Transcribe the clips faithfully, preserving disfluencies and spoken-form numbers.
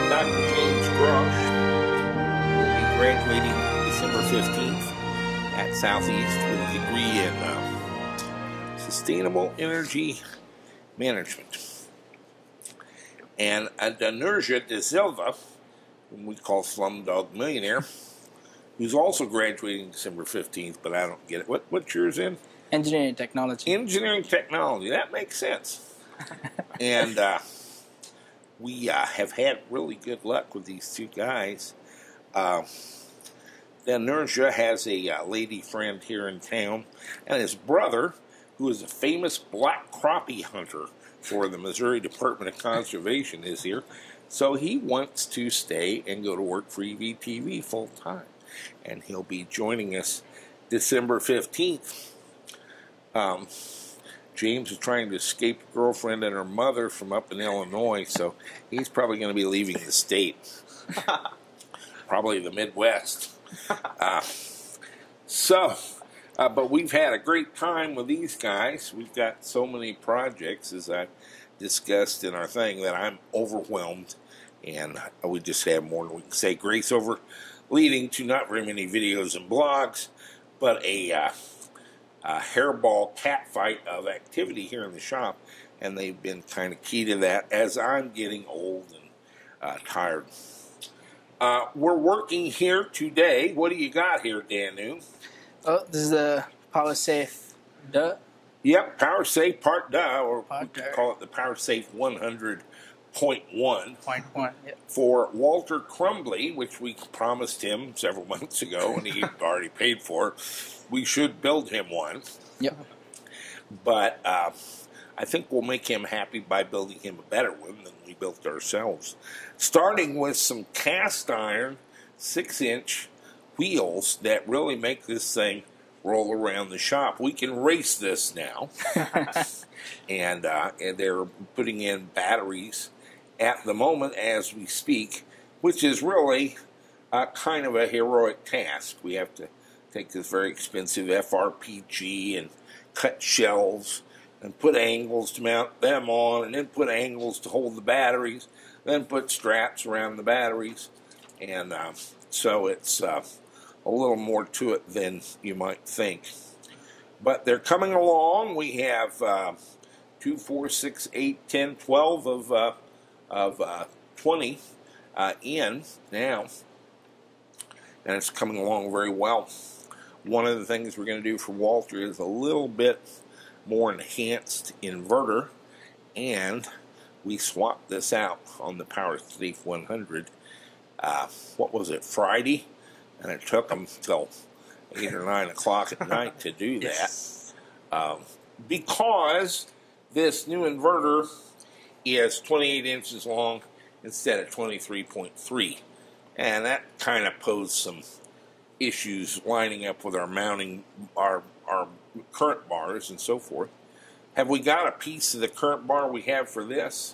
Doctor James Grosh will be graduating December fifteenth at Southeast with a degree in uh, Sustainable Energy Management. And Adanurja De Silva, whom we call Slumdog Millionaire, who's also graduating December fifteenth, but I don't get it. What, what's yours in? Engineering technology. Engineering technology. That makes sense. and uh, we uh, have had really good luck with these two guys. Uh, Adanurja has a uh, lady friend here in town, and his brother, who is a famous black crappie hunter for the Missouri Department of Conservation, is here. So he wants to stay and go to work for E V T V full time. And he'll be joining us December fifteenth. Um, James is trying to escape a girlfriend and her mother from up in Illinois, so he's probably going to be leaving the state. Probably the Midwest. Uh, so, uh, but we've had a great time with these guys. We've got so many projects, as I discussed in our thing, that I'm overwhelmed, and we just have more than we can say. Grace over, leading to not very many videos and blogs, but a, uh, a hairball cat fight of activity here in the shop, and they've been kind of key to that as I'm getting old and uh, tired. Uh, we're working here today. What do you got here, Danu? Oh, this is the Power Safe Duh. Yep, Power Safe Part Duh, or Part we Duh. call it the Power Safe one hundred point one. Point one, yep. For Walter Crumbly, which we promised him several months ago, and he already paid for. We should build him one. Yep. But uh, I think we'll make him happy by building him a better one than we built ourselves. Starting with some cast iron six inch wheels that really make this thing roll around the shop. We can race this now. and, uh, and they're putting in batteries at the moment as we speak, which is really uh, kind of a heroic task. We have to take this very expensive F R P G and cut shelves and put angles to mount them on, and then put angles to hold the batteries, then put straps around the batteries. And uh, so it's uh, a little more to it than you might think. But they're coming along. We have uh, two, four, six, eight, ten, twelve of, uh, of uh, twenty uh, in now. And it's coming along very well. One of the things we're going to do for Walter is a little bit more enhanced inverter, and we swapped this out on the Power Safe one hundred. Uh, what was it, Friday? And it took them till eight or nine o'clock at night to do that. Yes. Um, because this new inverter is twenty-eight inches long instead of twenty-three point three. And that kind of posed some issues lining up with our mounting, our, our current bars and so forth. Have we got a piece of the current bar we have for this?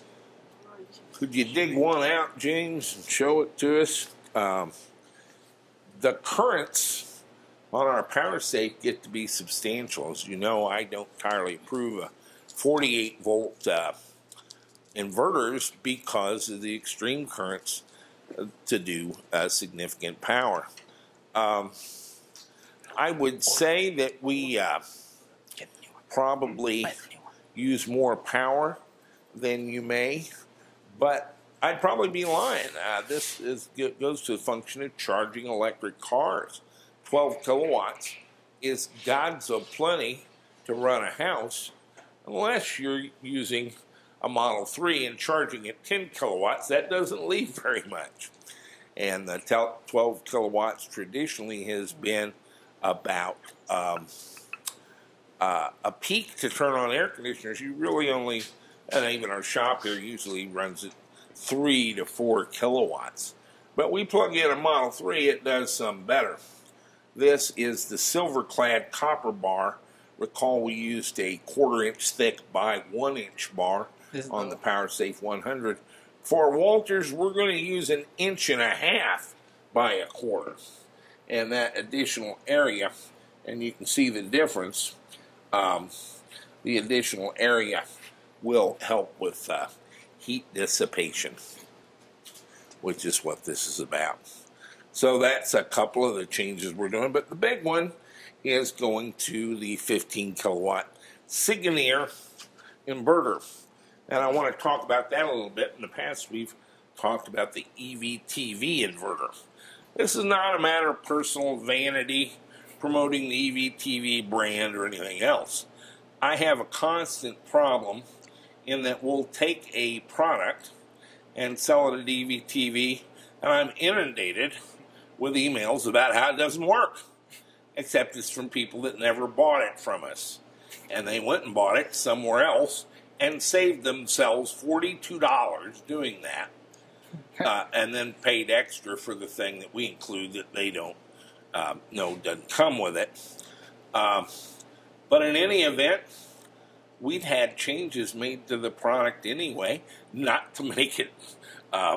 Could you dig one out, James, and show it to us? Um, the currents on our Power Safe get to be substantial. As you know, I don't entirely approve of forty-eight volt uh, inverters because of the extreme currents to do uh, significant power. Um, I would say that we uh, probably use more power than you may, but I'd probably be lying. Uh, this is, goes to the function of charging electric cars. twelve kilowatts is gods of plenty to run a house, unless you're using a Model three and charging at ten kilowatts. That doesn't leave very much. And the twelve kilowatts traditionally has been about um, uh, a peak to turn on air conditioners. You really only, and even our shop here usually runs at three to four kilowatts. But we plug in a Model three, it does some better. This is the silver-clad copper bar. Recall we used a quarter inch thick by one inch bar on the Power Safe one hundred. For Walters, we're going to use an inch and a half by a quarter. And that additional area, and you can see the difference, um, the additional area will help with uh, heat dissipation. which is what this is about. So that's a couple of the changes we're doing, but the big one is going to the fifteen kilowatt Sigineer inverter. And I want to talk about that a little bit. In the past, we've talked about the E V T V inverter. This is not a matter of personal vanity, promoting the E V T V brand or anything else. I have a constant problem in that we'll take a product and sell it at E V T V, and I'm inundated with emails about how it doesn't work, except it's from people that never bought it from us. And they went and bought it somewhere else and saved themselves forty-two dollars doing that, uh, and then paid extra for the thing that we include that they don't uh, know doesn't come with it. Uh, but in any event, we'd had changes made to the product anyway, not to make it uh,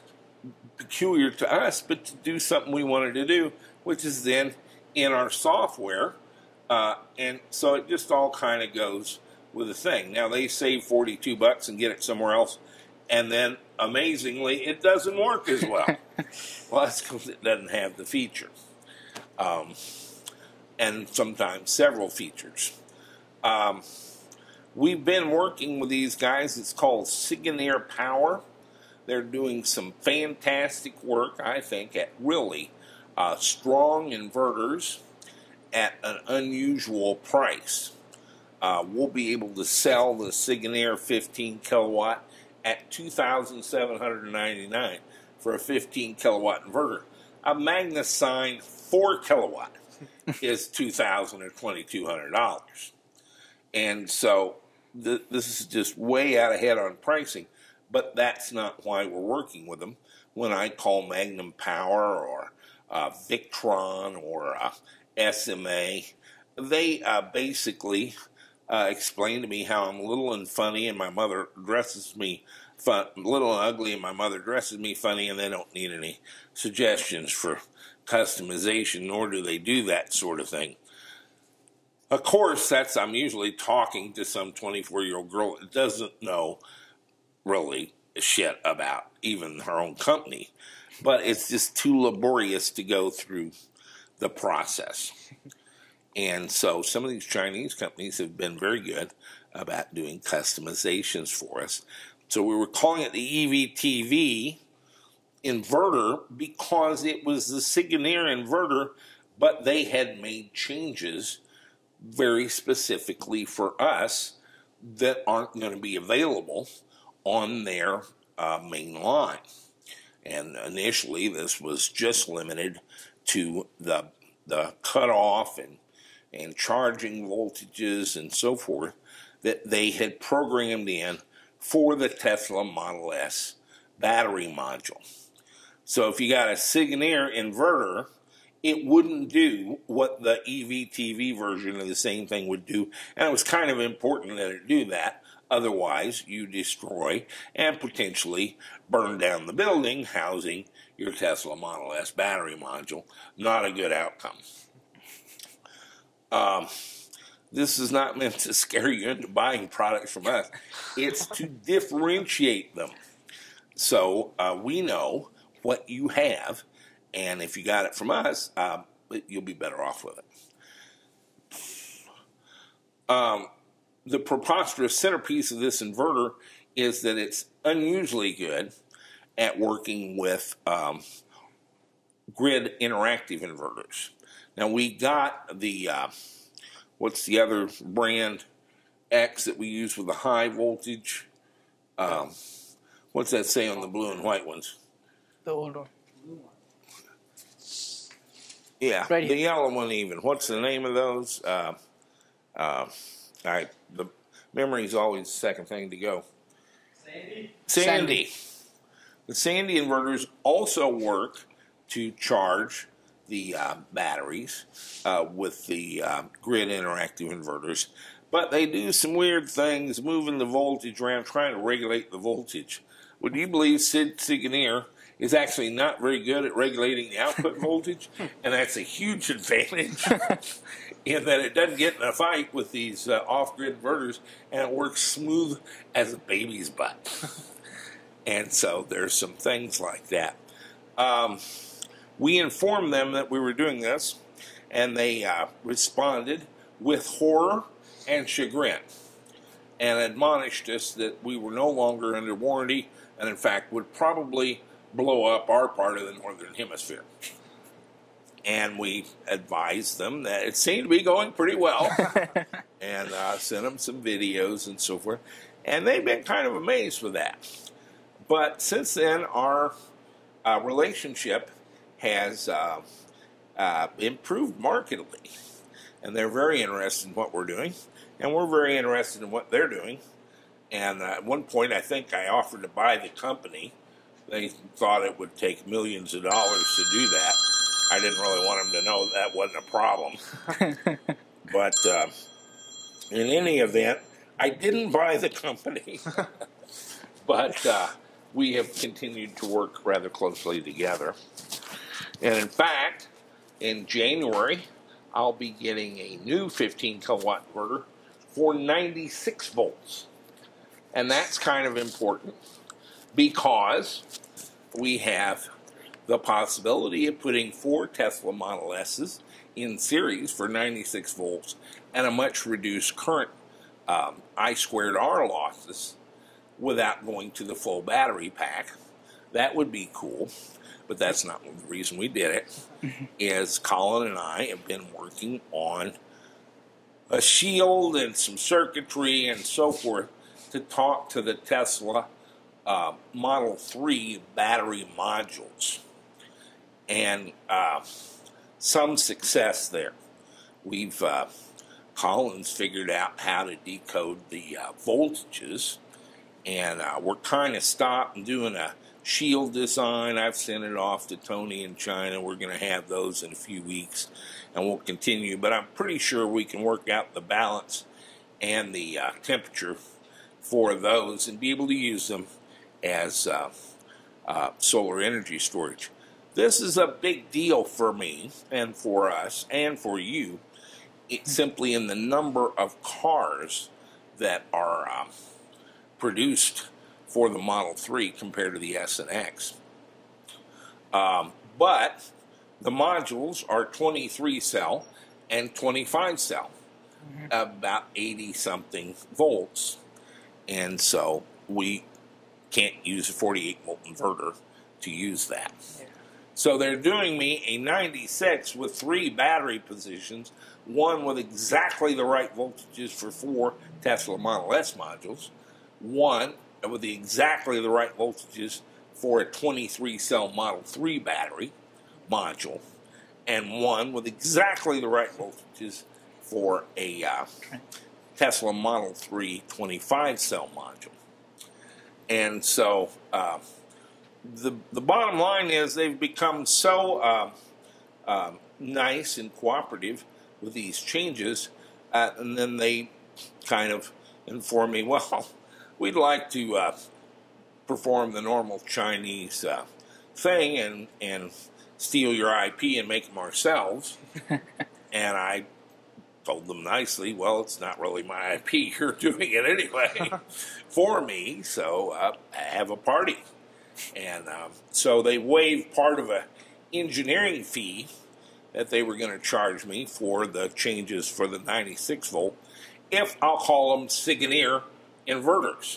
peculiar to us, but to do something we wanted to do, which is then in our software. Uh, and so it just all kind of goes with the thing. Now they save forty-two bucks and get it somewhere else, and then amazingly it doesn't work as well. Well, that's because it doesn't have the feature, um, and sometimes several features. Um, we've been working with these guys. It's called Sigineer Power. They're doing some fantastic work, I think, at really uh, strong inverters at an unusual price. Uh, we'll be able to sell the Sigineer fifteen kilowatt at two thousand seven hundred ninety-nine dollars for a fifteen kilowatt inverter. A MagnaSign four kilowatt is two thousand dollars or twenty-two hundred dollars. And so th this is just way out ahead on pricing, but that's not why we're working with them. When I call Magnum Power or uh, Victron or uh, S M A, they uh, basically uh, explain to me how I'm little and funny and my mother dresses me fun, little and ugly and my mother dresses me funny, and they don't need any suggestions for customization, nor do they do that sort of thing. Of course, that's I'm usually talking to some twenty-four-year-old girl that doesn't know really shit about even her own company, but it's just too laborious to go through the process. And so some of these Chinese companies have been very good about doing customizations for us. So we were calling it the E V T V inverter because it was the Sigineer inverter, but they had made changes very specifically for us that aren't going to be available on their uh, main line. And initially this was just limited to the the cutoff and and charging voltages and so forth that they had programmed in for the Tesla Model S battery module. So if you got a Sigineer inverter, it wouldn't do what the E V T V version of the same thing would do, and it was kind of important that it do that. Otherwise, you destroy and potentially burn down the building housing your Tesla Model S battery module. Not a good outcome. Um, this is not meant to scare you into buying products from us. It's to differentiate them. So uh, we know what you have, and if you got it from us, uh, you'll be better off with it. Um, the preposterous centerpiece of this inverter is that it's unusually good at working with um, grid interactive inverters. Now we got the, uh, what's the other brand X that we use with the high voltage? Um, what's that say on the blue and white ones? The old one. Yeah, Right the here. yellow one even. What's the name of those? Uh, uh, I, the memory's always the second thing to go. Sandy? Sandy. The Sandy inverters also work to charge the uh, batteries uh, with the uh, grid interactive inverters, but they do some weird things, moving the voltage around, trying to regulate the voltage. Would you believe Sid Sigineer is actually not very good at regulating the output voltage, and that's a huge advantage in that it doesn't get in a fight with these uh, off-grid inverters, and it works smooth as a baby's butt. And so there's some things like that. Um, we informed them that we were doing this, and they uh, responded with horror and chagrin, and admonished us that we were no longer under warranty, and in fact would probably blow up our part of the northern hemisphere. And we advised them that it seemed to be going pretty well, and uh, sent them some videos and so forth, and they've been kind of amazed with that. But since then, our uh, relationship has uh, uh, improved markedly, and they're very interested in what we're doing, and we're very interested in what they're doing. And uh, at one point, I think I offered to buy the company. They thought it would take millions of dollars to do that. I didn't really want them to know that wasn't a problem. But uh, in any event, I didn't buy the company. But uh, we have continued to work rather closely together. And in fact, in January, I'll be getting a new fifteen kilowatt inverter for ninety-six volts. And that's kind of important because we have the possibility of putting four Tesla Model S's in series for ninety-six volts and a much reduced current um, I squared R losses without going to the full battery pack. That would be cool, but that's not the reason we did it. Is Colin and I have been working on a shield and some circuitry and so forth to talk to the Tesla uh, Model three battery modules. And uh, some success there. We've, uh, Colin's figured out how to decode the uh, voltages, and uh, we're kind of stopped and doing a shield design. I've sent it off to Tony in China. We're going to have those in a few weeks, and we'll continue. But I'm pretty sure we can work out the balance and the uh, temperature for those and be able to use them as uh, uh, solar energy storage. This is a big deal for me and for us and for you. It's simply in the number of cars that are um, produced for the Model three compared to the S and X. Um, but the modules are twenty-three cell and twenty-five cell, mm-hmm. about eighty something volts. And so we can't use a forty-eight volt inverter to use that. Yeah. So they're doing me a ninety-six with three battery positions, one with exactly the right voltages for four Tesla Model S modules, one with the exactly the right voltages for a twenty-three cell Model three battery module, and one with exactly the right voltages for a uh, Tesla Model three twenty-five cell module. And so uh, the the bottom line is they've become so uh, uh, nice and cooperative with these changes, uh, and then they kind of inform me, well, we'd like to uh, perform the normal Chinese uh, thing and, and steal your I P and make them ourselves. And I told them nicely, well, it's not really my I P. You're doing it anyway for me, so uh, have a party. And um, so they waived part of a engineering fee that they were going to charge me for the changes for the ninety-six volt, if I'll call them Sigineer inverters,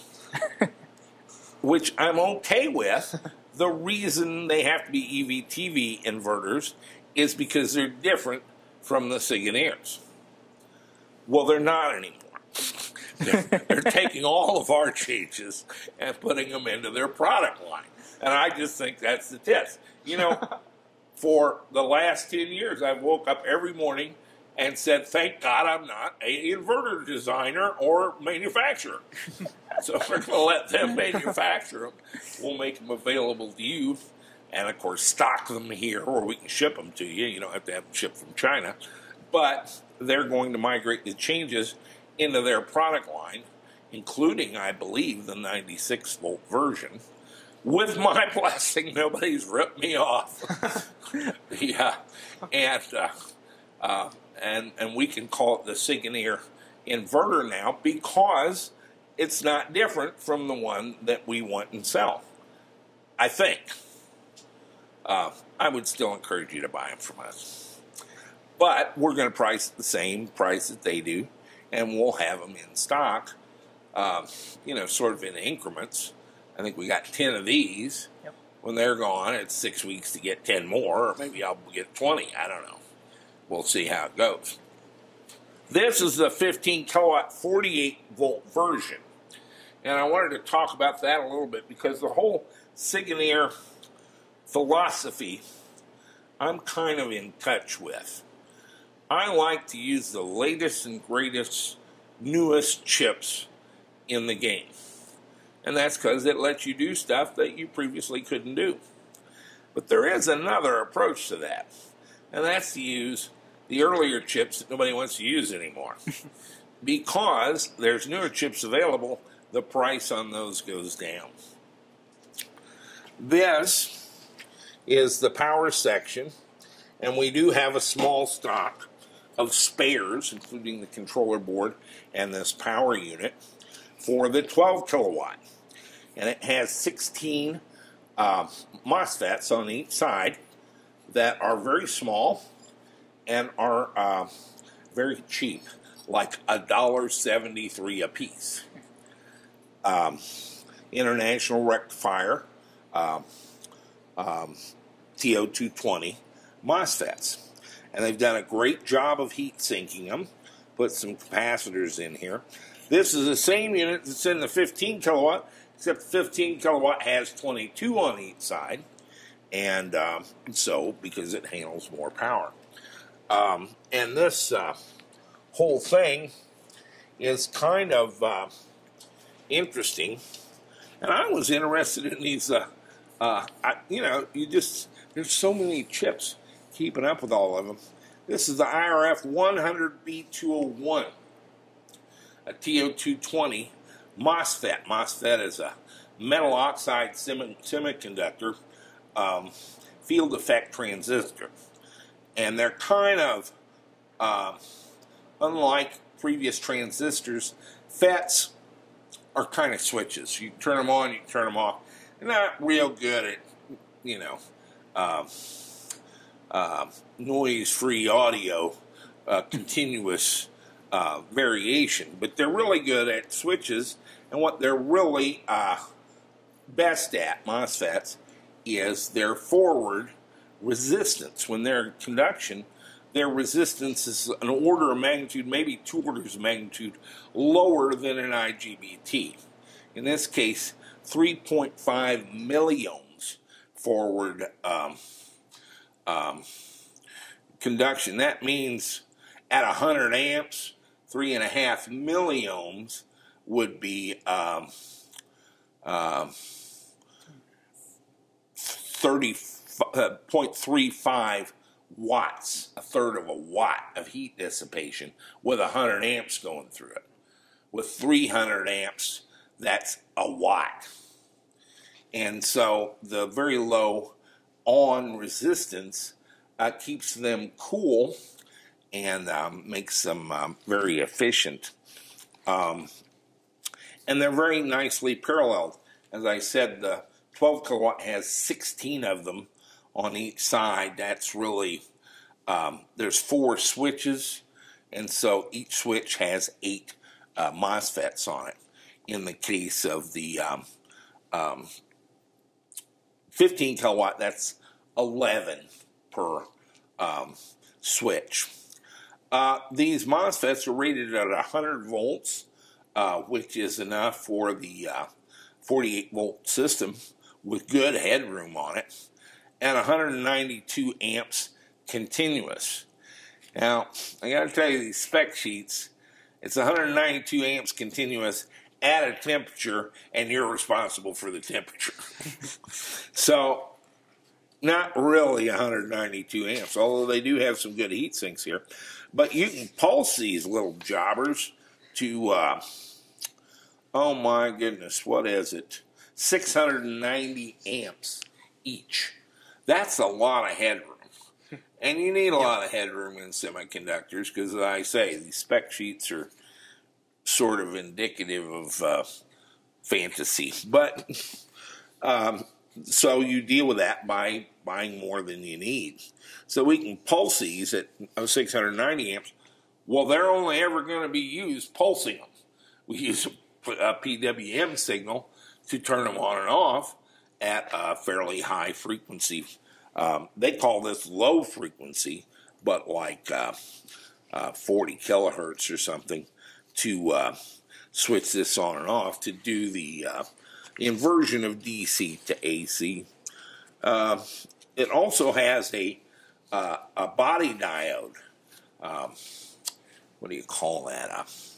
which I'm okay with. The reason they have to be E V T V inverters is because they're different from the Sigineers. Well, they're not anymore. They're, they're taking all of our changes and putting them into their product line. And I just think that's the test. You know, for the last ten years, I've woke up every morning and said, thank God I'm not an inverter designer or manufacturer. So we're going to let them manufacture them. We'll make them available to you. And, of course, stock them here or we can ship them to you. You don't have to have them shipped from China. But they're going to migrate the changes into their product line, including, I believe, the ninety-six volt version. With my blessing, nobody's ripped me off. Yeah, and uh, uh, and and we can call it the Sigineer inverter now because it's not different from the one that we want and sell. I think. uh, I would still encourage you to buy them from us. But we're going to price the same price that they do, and we'll have them in stock, uh, you know, sort of in increments. I think we got ten of these. Yep. When they're gone, it's six weeks to get ten more, or maybe I'll get twenty. I don't know. We'll see how it goes. This is the fifteen kilowatt, forty-eight volt version. And I wanted to talk about that a little bit because the whole Sigineer philosophy I'm kind of in touch with. I like to use the latest and greatest, newest chips in the game. And that's because it lets you do stuff that you previously couldn't do. But there is another approach to that. And that's to use the earlier chips that nobody wants to use anymore. Because there's newer chips available, the price on those goes down. This is the power section. And we do have a small stock of spares, including the controller board and this power unit, for the twelve kilowatt. And it has sixteen uh, MOSFETs on each side that are very small and are uh, very cheap, like a dollar seventy-three a piece. Um, International Rectifier, um, um, T O two twenty MOSFETs. And they've done a great job of heat sinking them. Put some capacitors in here. This is the same unit that's in the fifteen kilowatt, except the fifteen kilowatt has twenty-two on each side. And um, so, because it handles more power. Um, and this uh, whole thing is kind of uh, interesting. And I was interested in these, uh, uh, I, you know, you just, there's so many chips keeping up with all of them. This is the I R F one hundred B two oh one, a T O two twenty MOSFET. MOSFET is a metal oxide semi semiconductor um, field effect transistor. And they're kind of, uh, unlike previous transistors, FETs are kind of switches. You turn them on, you turn them off. They're not real good at, you know, um, uh, noise-free audio, uh, continuous uh, variation. But they're really good at switches, and what they're really uh, best at, MOSFETs, is their forward resistance. When they're in conduction, their resistance is an order of magnitude, maybe two orders of magnitude, lower than an I G B T. In this case, three point five milliohms forward um, um, conduction. That means at one hundred amps, three point five milliohms would be um, uh, thirty point three five watts, a third of a watt of heat dissipation with one hundred amps going through it. With three hundred amps, that's a watt. And so the very low on resistance uh, keeps them cool and um, makes them um, very efficient. Um, and they're very nicely paralleled. As I said, the twelve kilowatt has sixteen of them on each side. That's really, um, there's four switches, and so each switch has eight uh, MOSFETs on it. In the case of the um, um, fifteen kilowatt, that's eleven per um, switch. Uh, these MOSFETs are rated at one hundred volts, uh, which is enough for the uh, forty-eight volt system with good headroom on it, and one hundred ninety-two amps continuous. Now, I got to tell you, these spec sheets, it's one hundred ninety-two amps continuous at a temperature, and you're responsible for the temperature. So, not really one hundred ninety-two amps, although they do have some good heat sinks here. But you can pulse these little jobbers to, uh, oh my goodness, what is it? six hundred ninety amps each. That's a lot of headroom. And you need a lot of headroom in semiconductors because, as I say, these spec sheets are sort of indicative of uh, fantasy. But um, so you deal with that by buying more than you need. So we can pulse these at six hundred ninety amps. Well, they're only ever going to be used pulsing them. We use a P W M signal to turn them on and off at a fairly high frequency. Um, they call this low frequency, but like uh, uh, forty kilohertz or something to uh, switch this on and off to do the uh, inversion of D C to A C. Uh, it also has a uh, a body diode. Um, what do you call that?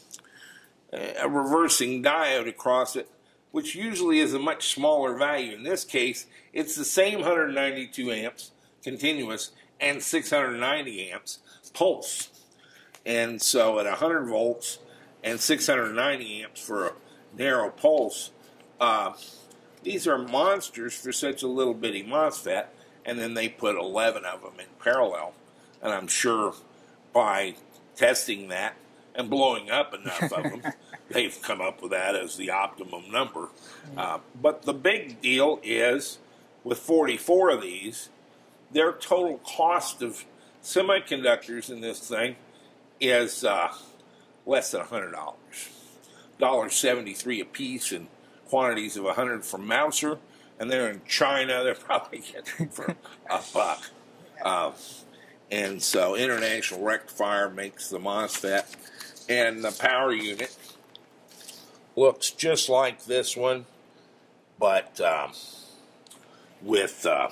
A, a reversing diode across it, which usually is a much smaller value. In this case, it's the same one hundred ninety-two amps continuous and six hundred ninety amps pulse. And so at one hundred volts and six hundred ninety amps for a narrow pulse, uh, these are monsters for such a little bitty MOSFET, and then they put eleven of them in parallel. And I'm sure by testing that and blowing up enough of them, they've come up with that as the optimum number. Uh, but the big deal is, with forty-four of these, their total cost of semiconductors in this thing is uh, less than one hundred dollars. one dollar seventy-three a piece in quantities of one hundred from Mouser, and they're in China. They're probably getting for a buck. Uh, and so International Rectifier makes the MOSFET, and the power unit looks just like this one, but um, with uh,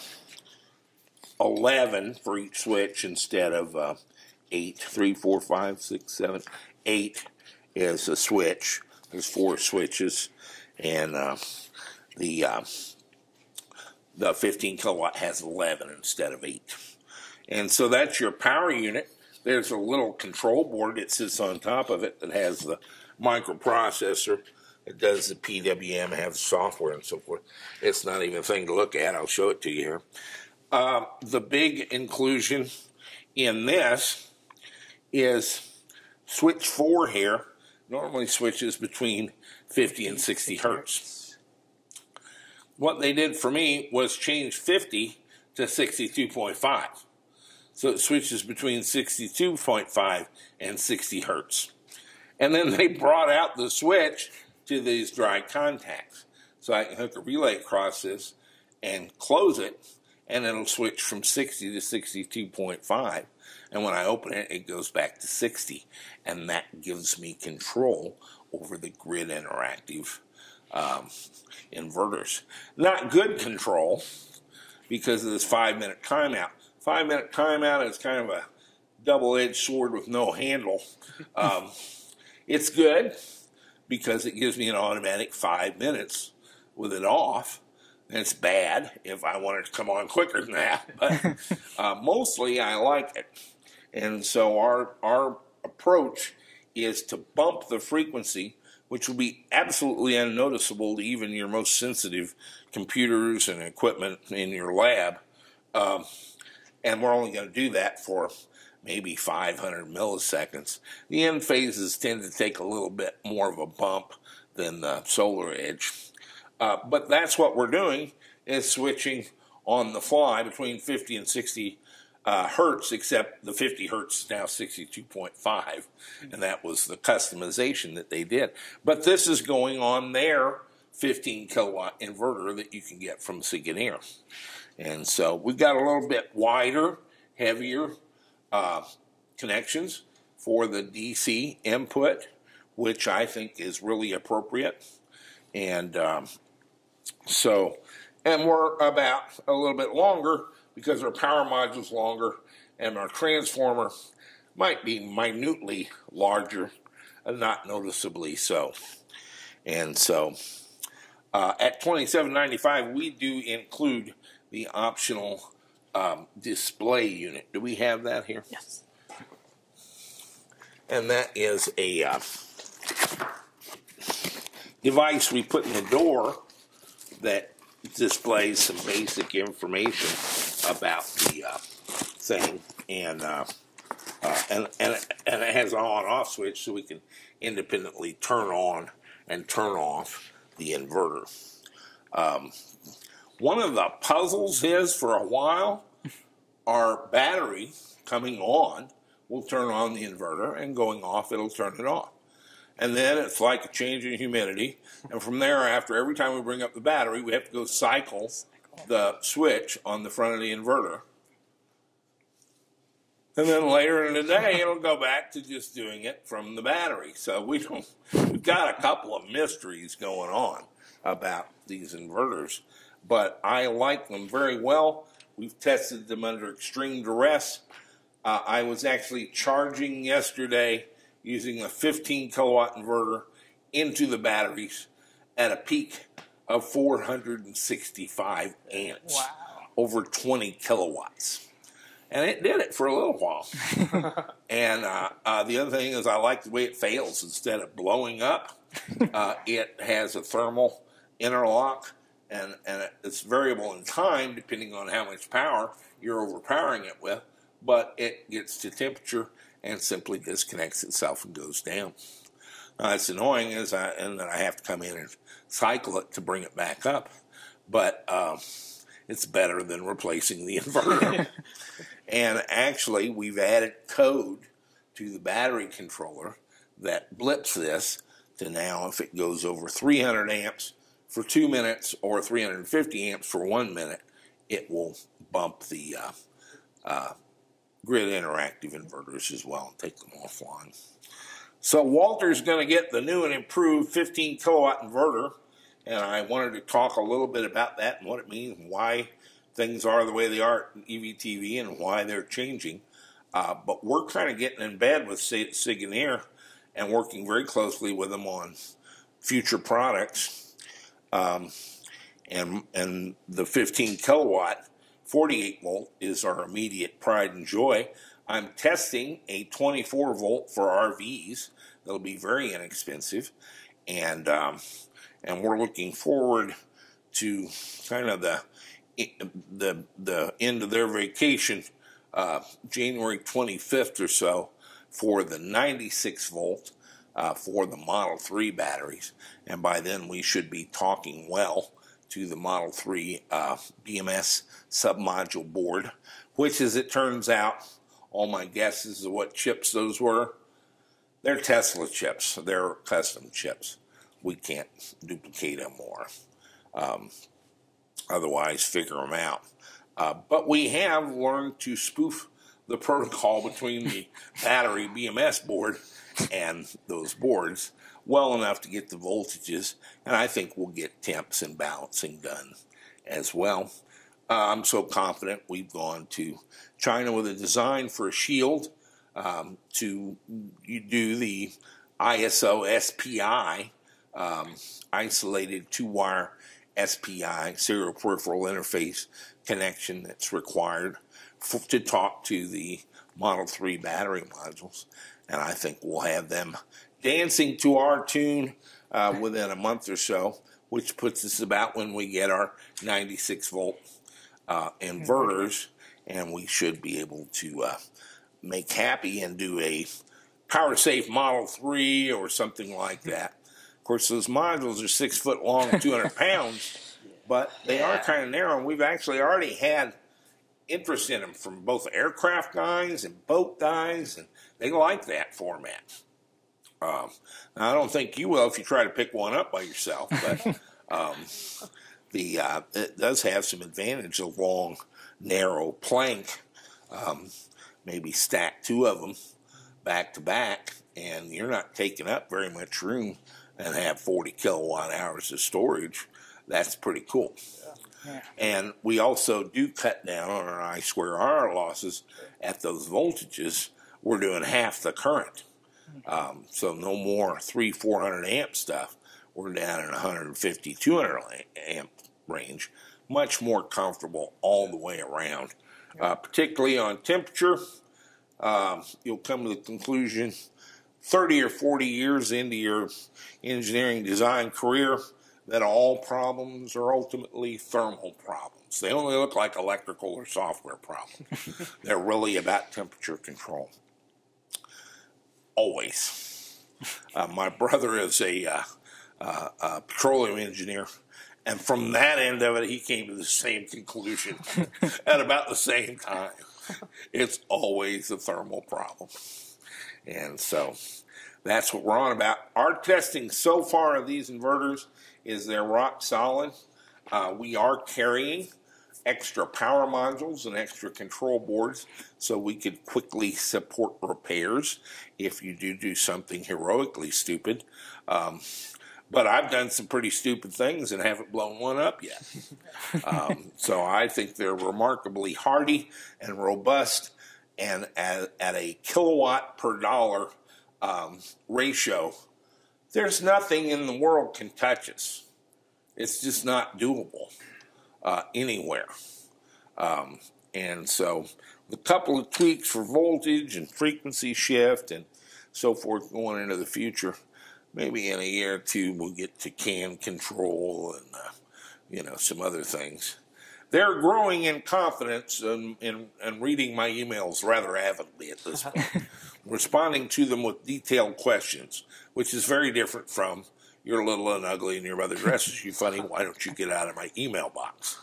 eleven for each switch instead of uh, eight. Three, four, five, six, seven, eight is a switch. There's four switches, and uh, the uh, the fifteen kilowatt has eleven instead of eight. And so that's your power unit. There's a little control board that sits on top of it that has the microprocessor. It does the P W M, have the software and so forth. It's not even a thing to look at. I'll show it to you here. Uh, the big inclusion in this is switch four here. Normally switches between fifty and sixty hertz. What they did for me was change fifty to sixty-two point five. So it switches between sixty-two point five and sixty hertz. And then they brought out the switch to these dry contacts. So I can hook a relay across this and close it, and it'll switch from sixty to sixty-two point five. And when I open it, it goes back to sixty. And that gives me control over the grid interactive um, inverters. Not good control because of this five-minute timeout. Five-minute timeout is kind of a double-edged sword with no handle. Um, it's good because it gives me an automatic five minutes with it off. And it's bad if I want it to come on quicker than that. But uh, mostly I like it. And so our, our approach is to bump the frequency, which will be absolutely unnoticeable to even your most sensitive computers and equipment in your lab. Um, and we're only going to do that for maybe five hundred milliseconds. The end phases tend to take a little bit more of a bump than the solar edge. Uh, but that's what we're doing, is switching on the fly between fifty and sixty uh, hertz, except the fifty hertz is now sixty-two point five, and that was the customization that they did. But this is going on their fifteen kilowatt inverter that you can get from Sigineer. And so we've got a little bit wider, heavier uh, connections for the D C input, which I think is really appropriate. And um, so, and we're about a little bit longer because our power module's longer and our transformer might be minutely larger, and not noticeably so. And so, uh, at twenty-seven ninety-five, we do include the optional um, display unit. Do we have that here? Yes. And that is a uh, device we put in the door that displays some basic information about the uh, thing, and uh, uh, and and and it has an on-off switch, so we can independently turn on and turn off the inverter. Um, One of the puzzles is, for a while, our battery coming on will turn on the inverter, and going off, it'll turn it off. And then it's like a change in humidity. And from there, after every time we bring up the battery, we have to go cycle the switch on the front of the inverter. And then later in the day, it'll go back to just doing it from the battery. So we don't, we've got a couple of mysteries going on about these inverters. But I like them very well. We've tested them under extreme duress. Uh, I was actually charging yesterday using a fifteen kilowatt inverter into the batteries at a peak of four hundred sixty-five amps. Wow. Over twenty kilowatts. And it did it for a little while. And uh, uh, the other thing is I like the way it fails. Instead of blowing up, uh, it has a thermal interlock, and, and it's variable in time depending on how much power you're overpowering it with, but it gets to temperature and simply disconnects itself and goes down. Now, it's annoying as I, and that I have to come in and cycle it to bring it back up, but um, it's better than replacing the inverter. And actually, we've added code to the battery controller that blips this to now, if it goes over three hundred amps for two minutes or three hundred fifty amps for one minute, it will bump the uh, uh, grid interactive inverters as well and take them offline. So Walter's going to get the new and improved fifteen kilowatt inverter, and I wanted to talk a little bit about that and what it means and why things are the way they are in E V T V and why they're changing. Uh, but we're kind of getting in bed with Sigineer and working very closely with them on future products. Um, and, and the fifteen kilowatt forty-eight volt is our immediate pride and joy. I'm testing a twenty-four volt for R Vs. That'll be very inexpensive. And, um, and we're looking forward to kind of the the the end of their vacation, uh, January twenty-fifth or so, for the ninety-six volt uh, for the Model three batteries. And by then we should be talking well to the Model three uh, B M S submodule board, which, as it turns out, all my guesses of what chips those were, they're Tesla chips. They're custom chips. We can't duplicate them or um, otherwise figure them out. Uh, but we have learned to spoof the protocol between the battery B M S board and those boards well enough to get the voltages, and I think we'll get temps and balancing done as well. Uh, I'm so confident we've gone to China with a design for a shield um, to you do the I S O S P I, um, isolated two-wire S P I, serial peripheral interface connection that's required for, to talk to the Model three battery modules. And I think we'll have them dancing to our tune uh, within a month or so, which puts us about when we get our ninety-six volt uh, inverters, and we should be able to uh, make happy and do a power safe Model three or something like that. Of course, those modules are six foot long, two hundred pounds, but they yeah. are kind of narrow, and we've actually already had interest in them from both aircraft guys and boat guys, and they like that format. Um, now, I don't think you will if you try to pick one up by yourself, but um, the uh, it does have some advantage of long, narrow plank. Um, maybe stack two of them back to back, and you're not taking up very much room and have forty kilowatt hours of storage. That's pretty cool. Yeah. And we also do cut down on our I square R losses at those voltages. We're doing half the current. Um, so no more three, four hundred amp stuff. We're down in one fifty, two hundred amp range. Much more comfortable all the way around. Uh, particularly on temperature, um, you'll come to the conclusion thirty or forty years into your engineering design career that all problems are ultimately thermal problems. They only look like electrical or software problems. They're really about temperature control. Always. Uh, my brother is a, uh, uh, a petroleum engineer, And from that end of it, he came to the same conclusion at about the same time. It's always a thermal problem. And so that's what we're on about. Our testing so far of these inverters is they're rock solid. Uh, we are carrying extra power modules and extra control boards so we could quickly support repairs if you do do something heroically stupid. Um, but I've done some pretty stupid things and haven't blown one up yet. um, so I think they're remarkably hardy and robust, and at, at a kilowatt per dollar um, ratio, there's nothing in the world can touch us. It's just not doable uh, anywhere. Um, and so a couple of tweaks for voltage and frequency shift and so forth going into the future, maybe in a year or two we'll get to can control and, uh, you know, some other things. They're growing in confidence and, and, and reading my emails rather avidly at this point, responding to them with detailed questions, which is very different from "You're little and ugly and your mother dresses you funny. Why don't you get out of my email box?"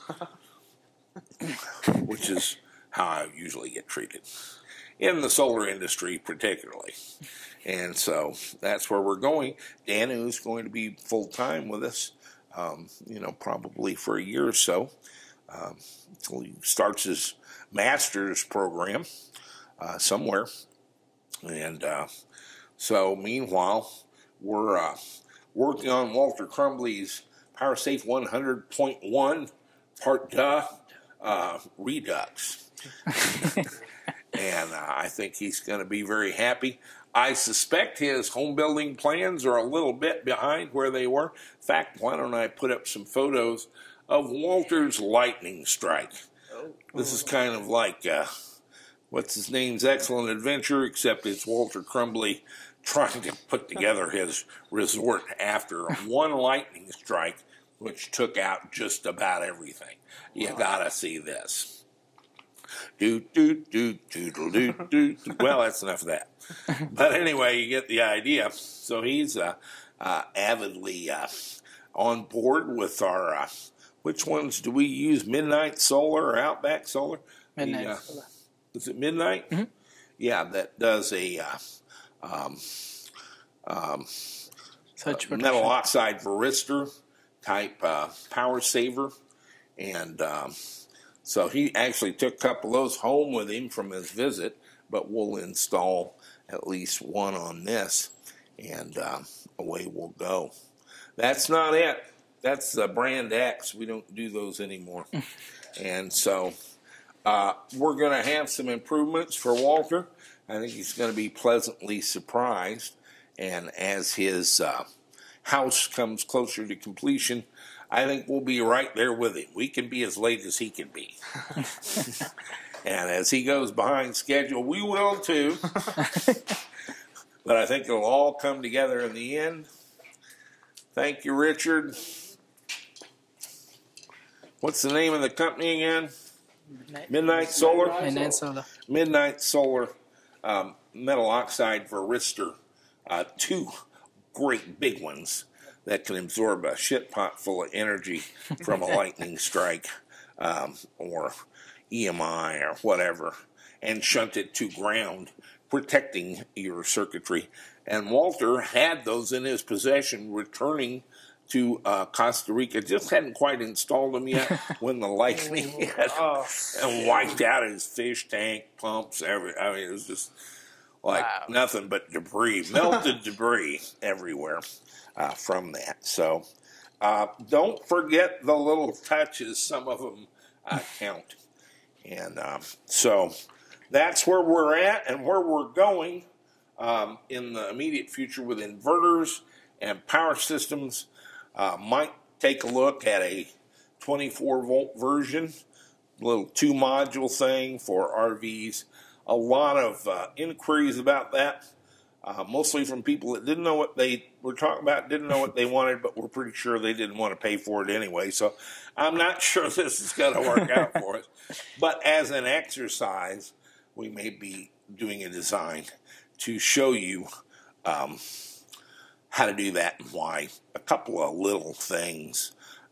Which is how I usually get treated in the solar industry particularly. And so that's where we're going. Danu is going to be full-time with us, um, you know, probably for a year or so. Um, until he starts his master's program uh, somewhere. And uh, so meanwhile, we're uh, working on Walter Crumbly's PowerSafe one hundred point one part duh uh, redux. And uh, I think he's going to be very happy. I suspect his home building plans are a little bit behind where they were. In fact, why don't I put up some photos of Walter's lightning strike? This is kind of like, uh, what's his name's Excellent Adventure, except it's Walter Crumbly trying to put together his resort after one lightning strike, which took out just about everything. You gotta see this. Do, do, do, do, do, do, do. Well, that's enough of that. But anyway, you get the idea. So he's uh, uh, avidly uh, on board with our, uh, which ones do we use? Midnight Solar or Outback Solar? Midnight the, uh, Solar. Is it Midnight? Mm-hmm. Yeah, that does a uh, um, um, Such uh, metal oxide varistor type uh, power saver. And um, so he actually took a couple of those home with him from his visit, but we'll install at least one on this, and uh, away we'll go. That's not it. That's the brand X. We don't do those anymore. And so uh, we're going to have some improvements for Walter. I think he's going to be pleasantly surprised. And as his uh, house comes closer to completion, I think we'll be right there with him. We can be as late as he can be. And as he goes behind schedule, we will too. But I think it'll all come together in the end. Thank you, Richard. What's the name of the company again? Midnight, Midnight Solar? Midnight Solar. Midnight Solar um, metal oxide varistor. Uh, two great big ones that can absorb a shit pot full of energy from a lightning strike um, or E M I or whatever, and shunt it to ground, protecting your circuitry. And Walter had those in his possession returning to uh, Costa Rica. Just hadn't quite installed them yet when the lightning hit Oh. and wiped out his fish tank, pumps, every. I mean, it was just like Wow. nothing but debris, melted debris everywhere uh, from that. So uh, don't forget the little touches. Some of them uh, count. And um, so that's where we're at and where we're going um, in the immediate future with inverters and power systems. Uh, might take a look at a twenty-four volt version, little two module thing for R Vs. A lot of uh, inquiries about that, uh, mostly from people that didn't know what they were talking about, didn't know what they wanted, but were pretty sure they didn't want to pay for it anyway. So I'm not sure this is going to work out for us. But as an exercise, we may be doing a design to show you um, how to do that and why. A couple of little things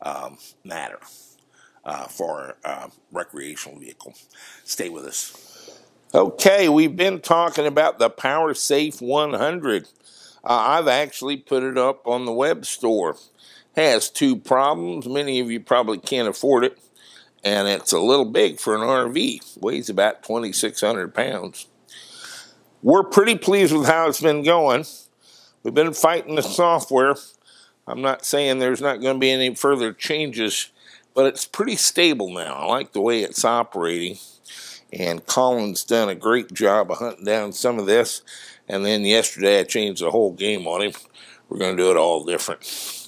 um, matter uh, for a uh, recreational vehicle. Stay with us. Okay, we've been talking about the PowerSafe one hundred. Uh, I've actually put it up on the web store. Has two problems. Many of you probably can't afford it, and it's a little big for an R V. Weighs about twenty-six hundred pounds. We're pretty pleased with how it's been going. We've been fighting the software. I'm not saying there's not going to be any further changes, but it's pretty stable now. I like the way it's operating. And Colin's done a great job of hunting down some of this. And then yesterday I changed the whole game on him. We're going to do it all different.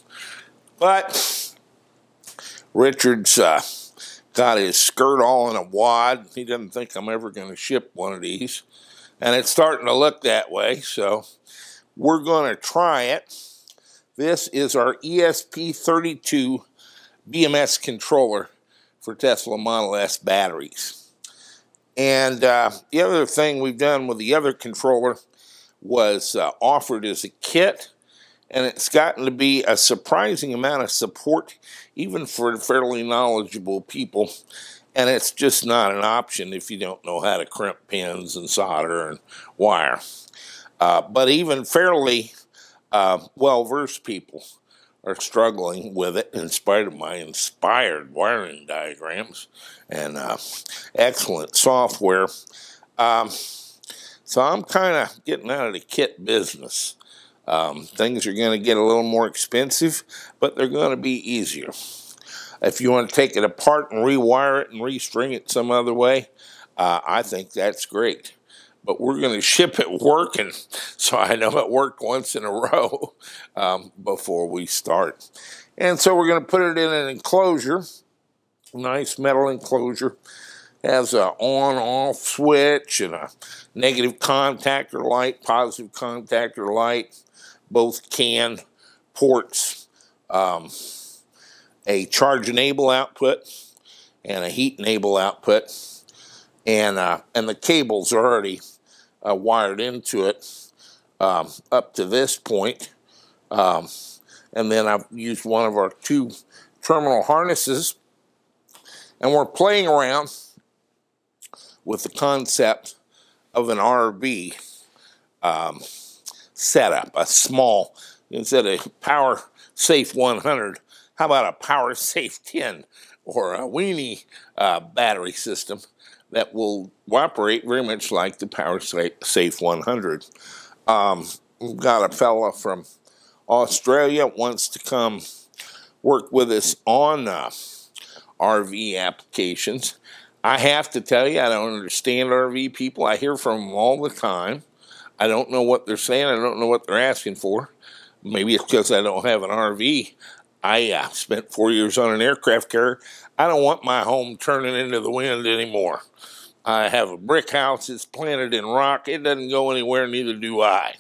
But Richard's uh, got his skirt all in a wad. He doesn't think I'm ever going to ship one of these. And it's starting to look that way, so we're going to try it. This is our E S P thirty-two B M S Controller for Tesla Model S batteries. And uh, the other thing we've done with the other controller was uh, offered as a kit, and it's gotten to be a surprising amount of support, even for fairly knowledgeable people. And it's just not an option if you don't know how to crimp pins and solder and wire. Uh, but even fairly uh, well-versed people are struggling with it in spite of my inspired wiring diagrams and uh, excellent software. Um, so I'm kind of getting out of the kit business. Um, things are going to get a little more expensive, but they're going to be easier. If you want to take it apart and rewire it and restring it some other way, uh, I think that's great. But we're going to ship it working, so I know it worked once in a row um, before we start. And so we're going to put it in an enclosure, nice metal enclosure. Has an on-off switch and a negative contactor light, positive contactor light, both CAN ports, um, a charge enable output and a heat enable output, and uh, and the cables are already uh, wired into it um, up to this point. Um, and then I've used one of our two terminal harnesses, and we're playing around with the concept of an R V um, setup, a small, instead of PowerSafe one hundred, how about a PowerSafe ten or a weenie uh, battery system that will operate very much like the PowerSafe one hundred. Um, we've got a fella from Australia wants to come work with us on uh, R V applications. I have to tell you, I don't understand R V people. I hear from them all the time. I don't know what they're saying. I don't know what they're asking for. Maybe it's because I don't have an R V. I uh, spent four years on an aircraft carrier. I don't want my home turning into the wind anymore. I have a brick house. It's planted in rock. It doesn't go anywhere, neither do I.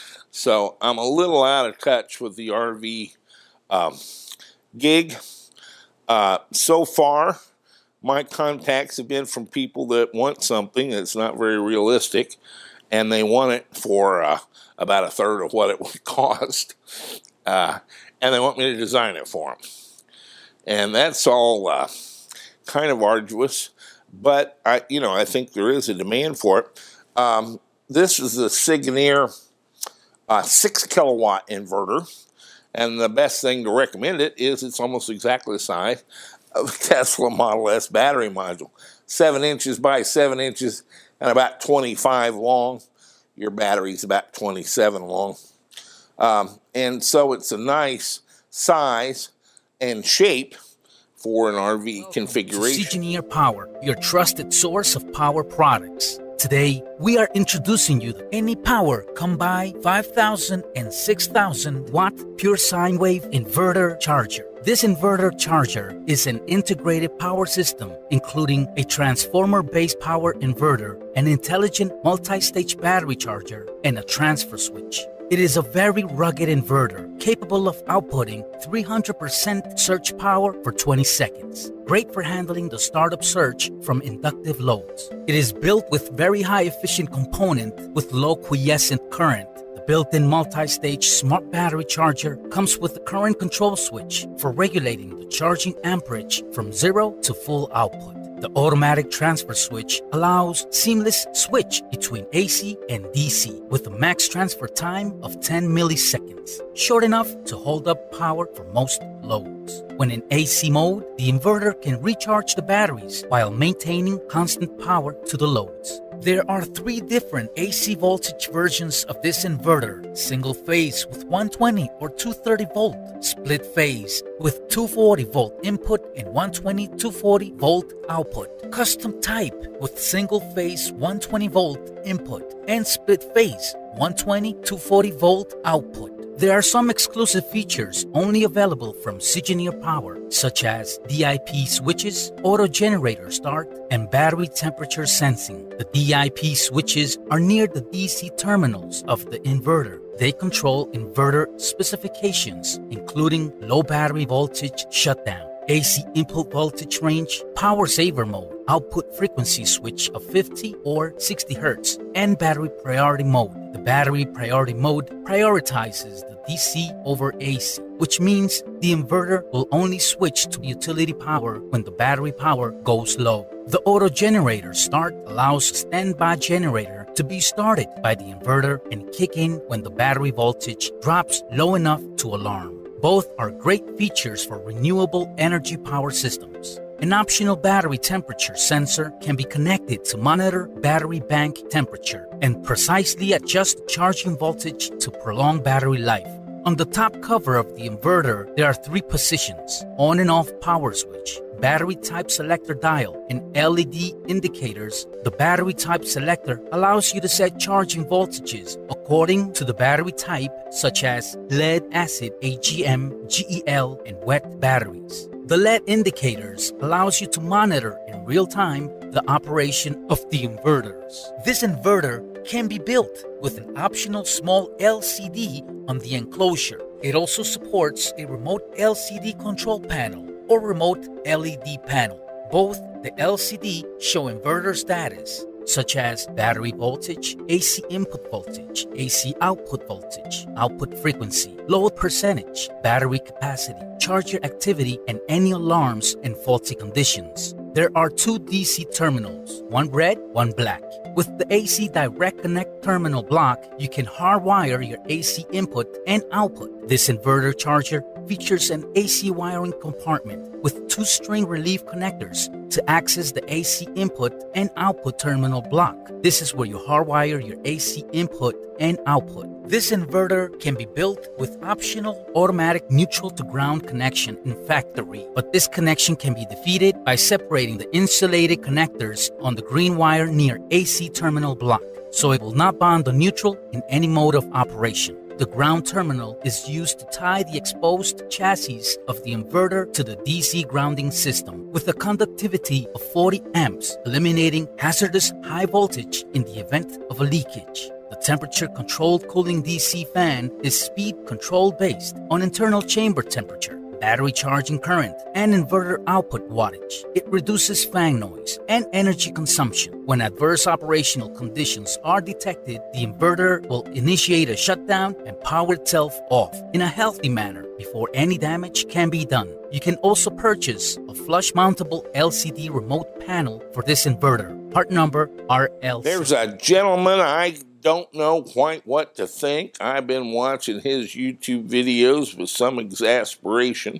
So I'm a little out of touch with the R V um, gig. Uh, so far, my contacts have been from people that want something that's not very realistic, and they want it for uh, about a third of what it would cost. Uh, and they want me to design it for them. And that's all uh, kind of arduous, but I, you know, I think there is a demand for it. Um, this is the Sigineer uh, six kilowatt inverter, and the best thing to recommend it is it's almost exactly the size of a Tesla Model S battery module. Seven inches by seven inches and about twenty-five long. Your battery's about twenty-seven long. Um, and so it's a nice size and shape for an R V Welcome configuration. to Sigineer Power, your trusted source of power products. Today, we are introducing you to Any Power Come By five thousand and six thousand watt pure sine wave inverter charger. This inverter charger is an integrated power system, including a transformer-based power inverter, an intelligent multi-stage battery charger, and a transfer switch. It is a very rugged inverter, capable of outputting three hundred percent surge power for twenty seconds. Great for handling the startup surge from inductive loads. It is built with very high efficient component with low quiescent current. The built-in multi-stage smart battery charger comes with a current control switch for regulating the charging amperage from zero to full output. The automatic transfer switch allows seamless switch between A C and D C with a max transfer time of ten milliseconds, short enough to hold up power for most loads. When in A C mode, the inverter can recharge the batteries while maintaining constant power to the loads. There are three different A C voltage versions of this inverter: single phase with one twenty or two thirty volt, split phase with two forty volt input and one twenty, two forty volt output, custom type with single phase one twenty volt input and split phase one twenty, two forty volt output. There are some exclusive features only available from Sigineer Power, such as D I P switches, auto generator start, and battery temperature sensing. The D I P switches are near the D C terminals of the inverter. They control inverter specifications, including low battery voltage shutdown, A C input voltage range, power saver mode, output frequency switch of fifty or sixty hertz, and battery priority mode. The battery priority mode prioritizes the D C over A C, which means the inverter will only switch to utility power when the battery power goes low. The auto generator start allows standby generator to be started by the inverter and kick in when the battery voltage drops low enough to alarm. Both are great features for renewable energy power systems. An optional battery temperature sensor can be connected to monitor battery bank temperature and precisely adjust charging voltage to prolong battery life. On the top cover of the inverter, there are three positions: on and off power switch, battery type selector dial, and L E D indicators. The battery type selector allows you to set charging voltages according to the battery type, such as lead acid A G M, G E L, and wet batteries. The L E D indicators allows you to monitor in real time the operation of the inverters. This inverter can be built with an optional small L C D on the enclosure. It also supports a remote L C D control panel or remote L E D panel. Both the L C D show inverter status, such as battery voltage, A C input voltage, A C output voltage, output frequency, load percentage, battery capacity, charger activity, and any alarms and faulty conditions. There are two D C terminals, one red, one black. With the A C Direct Connect terminal block, you can hardwire your A C input and output. This inverter charger features an A C wiring compartment with two string relief connectors to access the A C input and output terminal block. This is where you hardwire your A C input and output. This inverter can be built with optional automatic neutral to ground connection in factory, but this connection can be defeated by separating the insulated connectors on the green wire near A C terminal block, so it will not bond the neutral in any mode of operation. The ground terminal is used to tie the exposed chassis of the inverter to the D C grounding system with a conductivity of forty amps, eliminating hazardous high voltage in the event of a leakage. The temperature-controlled cooling D C fan is speed control based on internal chamber temperature, battery charging current, and inverter output wattage. It reduces fan noise and energy consumption. When adverse operational conditions are detected, the inverter will initiate a shutdown and power itself off in a healthy manner before any damage can be done. You can also purchase a flush-mountable L C D remote panel for this inverter. Part number R L C. There's a gentleman I don't know quite what to think. I've been watching his YouTube videos with some exasperation.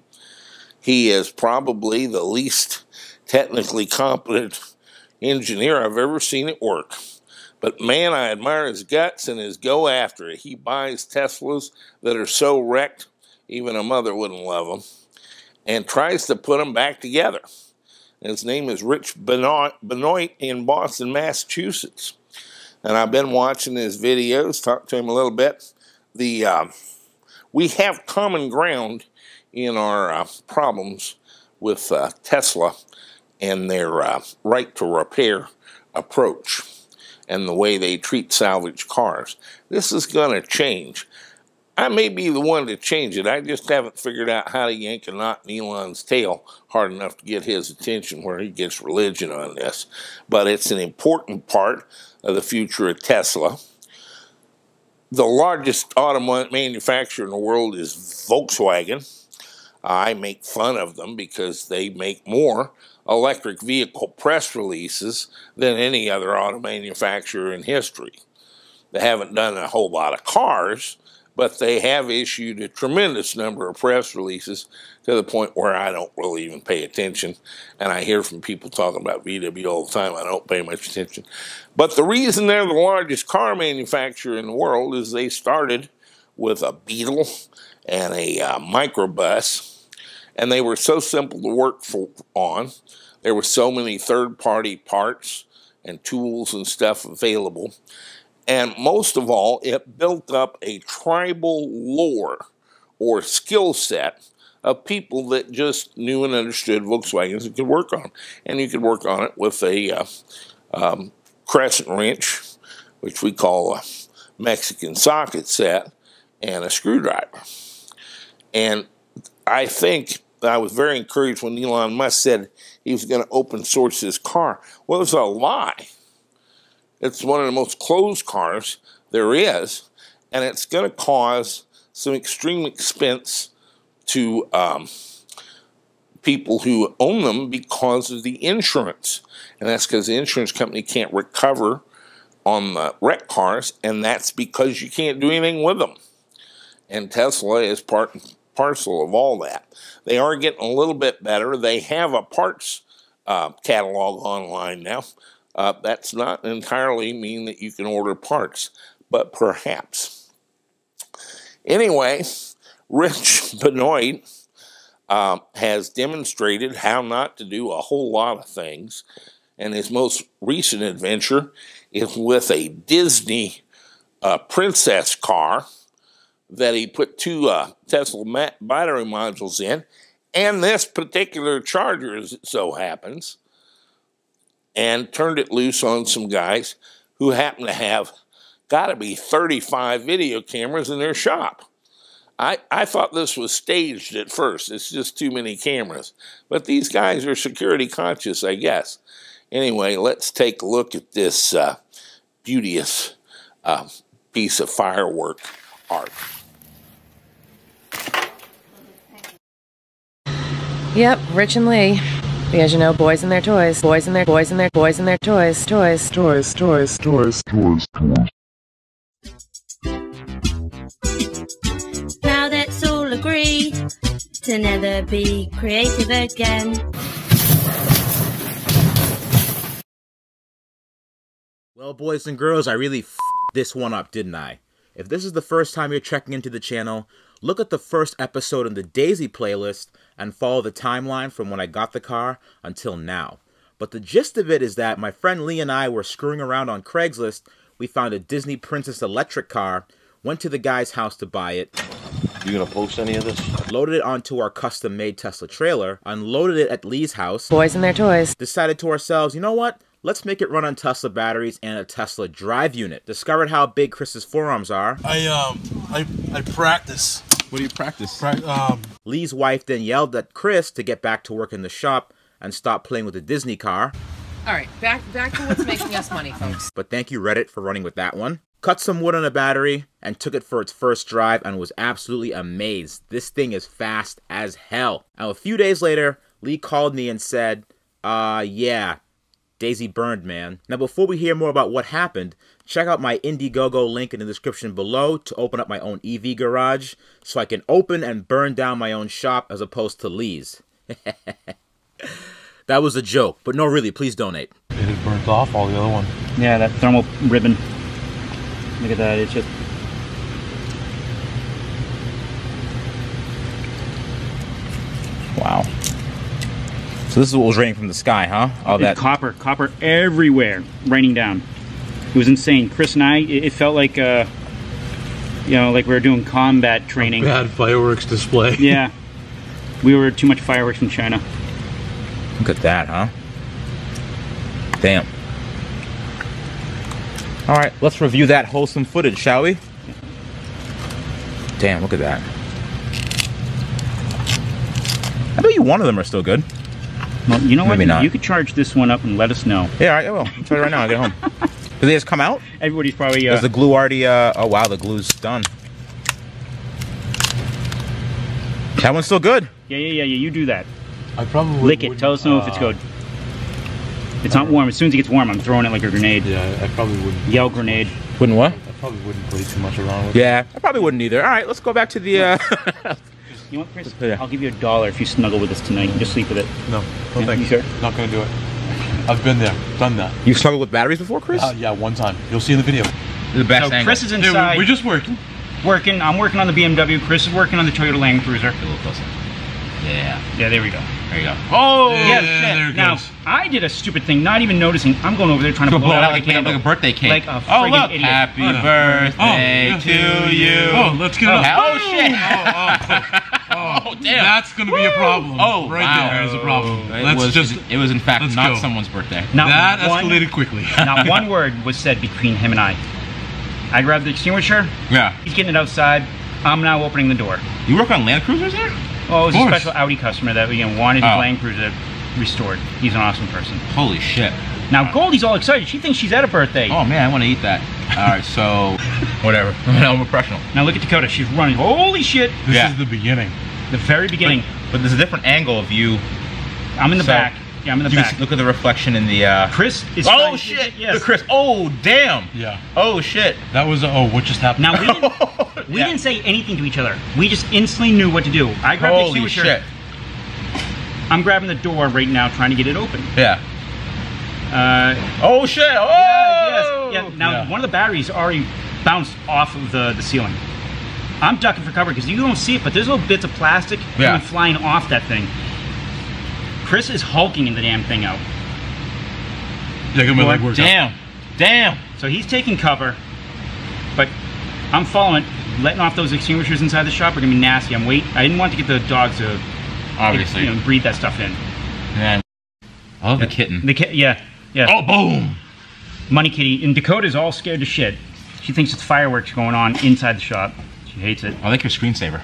He is probably the least technically competent engineer I've ever seen at work. But man, I admire his guts and his go after it. He buys Teslas that are so wrecked, even a mother wouldn't love them, and tries to put them back together. His name is Rich Benoit, Benoit in Boston, Massachusetts. And I've been watching his videos, talked to him a little bit. The uh, we have common ground in our uh, problems with uh, Tesla and their uh, right to repair approach and the way they treat salvage cars. This is going to change. I may be the one to change it. I just haven't figured out how to yank a knot in Elon's tail hard enough to get his attention where he gets religion on this. But it's an important part of the future of Tesla. the largest auto manufacturer in the world is Volkswagen. I make fun of them because they make more electric vehicle press releases than any other auto manufacturer in history. They haven't done a whole lot of cars, but they have issued a tremendous number of press releases to the point where I don't really even pay attention. And I hear from people talking about V W all the time. I don't pay much attention. But the reason they're the largest car manufacturer in the world is they started with a Beetle and a uh, microbus. And they were so simple to work for, on. There were so many third-party parts and tools and stuff available. And most of all, it built up a tribal lore or skill set of people that just knew and understood Volkswagens and could work on. And you could work on it with a uh, um, crescent wrench, which we call a Mexican socket set, and a screwdriver. And I think I was very encouraged when Elon Musk said he was going to open source his car. Well, it's a lie. It's one of the most closed cars there is, and it's going to cause some extreme expense to um, people who own them because of the insurance. And that's because the insurance company can't recover on the wrecked cars, and that's because you can't do anything with them. And Tesla is part and parcel of all that. They are getting a little bit better. They have a parts uh, catalog online now. Uh, that's not entirely mean that you can order parts, but perhaps. Anyway, Rich Benoit uh, has demonstrated how not to do a whole lot of things, and his most recent adventure is with a Disney uh, princess car that he put two uh, Tesla battery modules in, and this particular charger, as it so happens, and turned it loose on some guys who happen to have got to be thirty-five video cameras in their shop. I, I thought this was staged at first. It's just too many cameras. But these guys are security conscious, I guess. Anyway, let's take a look at this uh, beauteous uh, piece of firework art. Yep, Rich and Lee. As you know, boys and their toys. Boys and their boys and their boys and their toys. Toys. Toys. Toys. Toys. Toys. Toys. Now let's all agree to never be creative again. Well, boys and girls, I really f***ed this one up, didn't I? If this is the first time you're checking into the channel, look at the first episode in the Daisy playlist and follow the timeline from when I got the car until now. But the gist of it is that my friend Lee and I were screwing around on Craigslist. We found a Disney Princess electric car, went to the guy's house to buy it. You gonna post any of this? Loaded it onto our custom-made Tesla trailer, unloaded it at Lee's house. Boys and their toys. Decided to ourselves, you know what? Let's make it run on Tesla batteries and a Tesla drive unit. Discovered how big Chris's forearms are. I, um, I, I practice. What do you practice? Pra um, Lee's wife then yelled at Chris to get back to work in the shop and stop playing with the Disney car. All right, back back to what's making us money, folks. But thank you, Reddit, for running with that one. Cut some wood on a battery and took it for its first drive and was absolutely amazed. This thing is fast as hell. Now, a few days later, Lee called me and said, uh, yeah, Daisy burned, man. Now, before we hear more about what happened, check out my Indiegogo link in the description below to open up my own E V garage so I can open and burn down my own shop as opposed to Lee's. That was a joke, but no, really, please donate. it had burnt off all the other one. Yeah, that thermal ribbon. Look at that, it's just... Wow. So this is what was raining from the sky, huh? All that copper, copper everywhere, raining down. It was insane. Chris and I, it, it felt like, uh, you know, like we were doing combat training. A bad fireworks display. Yeah. We were too much fireworks from China. Look at that, huh? Damn. Alright, let's review that wholesome footage, shall we? Damn, look at that. I bet you one of them are still good. Well, you know Maybe what? not. You could charge this one up and let us know. Yeah, alright, I will. I'll try it right now when I get home. Did they just come out? Everybody's probably. Uh, Is the glue already? Uh, oh wow, the glue's done. That one's still good. Yeah, yeah, yeah, yeah. You do that. I probably lick it. Tell us know uh, if it's good. It's not warm. As soon as it gets warm, I'm throwing it like a grenade. Yeah, I probably wouldn't. Yell grenade. Wouldn't what? I probably wouldn't play too much around with it. Yeah, I probably wouldn't either. All right, let's go back to the. Uh... You know what, Chris? Yeah. I'll give you a dollar if you snuggle with us tonight and just sleep with it. No, no yeah, thanks. You sure? Not gonna do it. I've been there, done that. You've snuggled with batteries before, Chris? Uh, yeah, one time. You'll see in the video. The best so angle. Chris is inside. Yeah, we're just working. Working. I'm working on the B M W. Chris is working on the Toyota Land Cruiser. A little closer. Yeah. Yeah, there we go. There you go. Oh, yeah, yeah, yeah there it now, goes. I did a stupid thing, not even noticing. I'm going over there trying to blow, blow it out like, like, a, like a birthday cake. Like a oh, look. idiot. Happy oh, birthday oh, to yeah, you. Yeah. Oh, let's get it oh, up. Oh, shit. Oh, oh, oh. Oh, damn. That's going to be a problem. Oh, right wow. there is a problem. It Let's was, just, it was, in fact, not go. someone's birthday. Not that one, escalated quickly. Not one word was said between him and I. I grabbed the extinguisher. Yeah. He's getting it outside. I'm now opening the door. You work on Land Cruisers here? Oh, it was a special Audi customer that you know, wanted his oh. Land Cruiser restored. He's an awesome person. Holy shit. Now, Goldie's all excited. She thinks she's at a birthday. Oh, man, I want to eat that. All right, so, whatever. I'm a professional. Now, look at Dakota. She's running. Holy shit. This yeah. is the beginning. The very beginning. But, but there's a different angle of you. I'm in the so, back. Yeah, I'm in the you back. Can look at the reflection in the... Uh... Chris is... Oh, shit. Yes. Look, Chris. Oh, damn. Yeah. Oh, shit. That was... Oh, what just happened? Now, we didn't, we yeah. didn't say anything to each other. We just instantly knew what to do. I grabbed Holy the extinguisher. shit. I'm grabbing the door right now, trying to get it open. Yeah. Uh, oh, shit. Oh! Yeah, yes. Yeah. Now, yeah. one of the batteries already bounced off of the, the ceiling. I'm ducking for cover because you don't see it, but there's little bits of plastic yeah. coming flying off that thing. Chris is hulking the damn thing out. Yeah, get my leg worked Damn. Out. Damn. So he's taking cover, but I'm following, letting off those extinguishers inside the shop are gonna be nasty. I'm waiting. I didn't want to get the dogs to obviously you know, breathe that stuff in. Man, I love the kitten. The kit, yeah, yeah. Oh, boom! Money Kitty, and Dakota's all scared to shit. She thinks it's fireworks going on inside the shop. She hates it. I like your screensaver.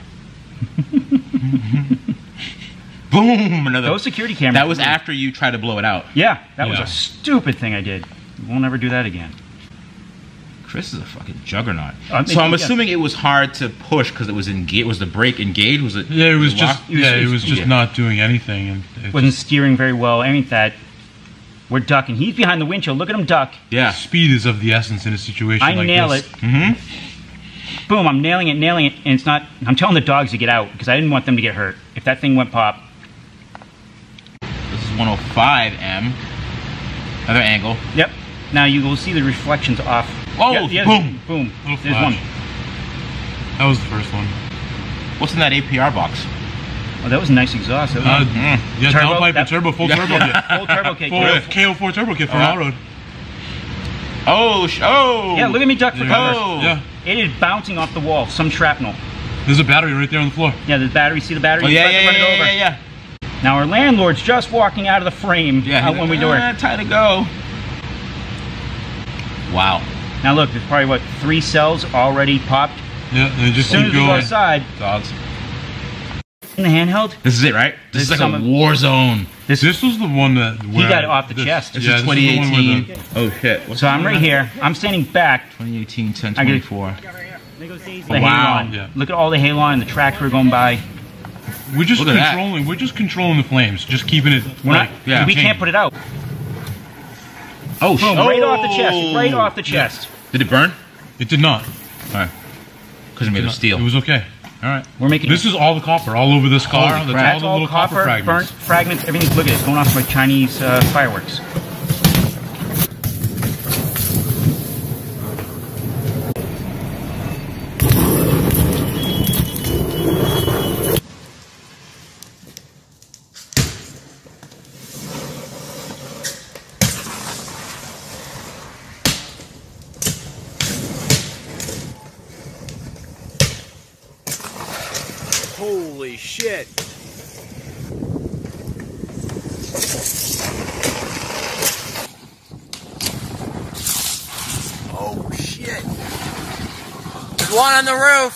Boom! Another. Those security cameras. That was after you tried to blow it out. Yeah, that yeah. was a stupid thing I did. We'll never do that again. Chris is a fucking juggernaut. Um, so I'm yeah. assuming it was hard to push because it was engaged. Was the brake engaged? Was it? Yeah, it was, was just. it was, yeah, it it was, was just yeah. not doing anything, and it wasn't steering very well. Ain't that? We're ducking. He's behind the windshield. Look at him duck. Yeah. Speed is of the essence in a situation I like nail this. it. Mm-hmm. Boom! I'm nailing it, nailing it, and it's not. I'm telling the dogs to get out because I didn't want them to get hurt. If that thing went pop. This is one oh five M. Other angle. Yep. Now you will see the reflections off. Oh, yep, yes, boom. Boom. Little There's flash. one. That was the first one. What's in that A P R box? Oh, that was a nice exhaust. That was Uh, Mm. yeah, Turbo, downpipe and that- turbo, full Yeah. turbo kit. full turbo kit. Full Yeah. K O four turbo kit from Uh-huh. Allroad. Oh, sh oh. Yeah, look at me duck for Yeah. cover. Oh. Yeah. It is bouncing off the wall. Some shrapnel. There's a battery right there on the floor. Yeah, the battery. See the battery? Oh, yeah, Try yeah, to yeah, run it yeah, over. yeah, yeah. Now our landlord's just walking out of the frame Yeah, out when we do uh, it. time to go. Wow. Now look, there's probably, what, three cells already popped? Yeah, they As just soon keep as we go going. outside, Dogs. in the handheld, This is it, right? This, This is like some a of- war zone. This, this was the one that he where got it off the this, chest. This Yeah, is this is the one twenty where eighteen. the- Oh, shit. What's So the I'm one right here. I'm standing back. twenty eighteen, ten I get it. twenty-four. The Wow. halon. Yeah. Look at all the halon and the tracks we're going by. We're just Look at that. controlling. We're just controlling the flames. Just keeping it. We're like, not, yeah. we can't put it out. Oh, Boom, shit. right off the chest. Right off the chest. Did it burn? It did not. All right. Because it made of steel. It was okay. All right. We're making This is all the copper all over this car. Holy That's crap. all That's the all little copper, copper, fragments. burnt fragments, everything's, look at it, it's going off like Chinese uh, fireworks. Holy shit. Oh, shit. There's one on the roof.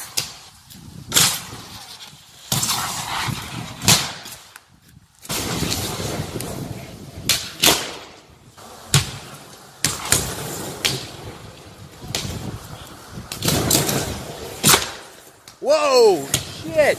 Whoa, shit.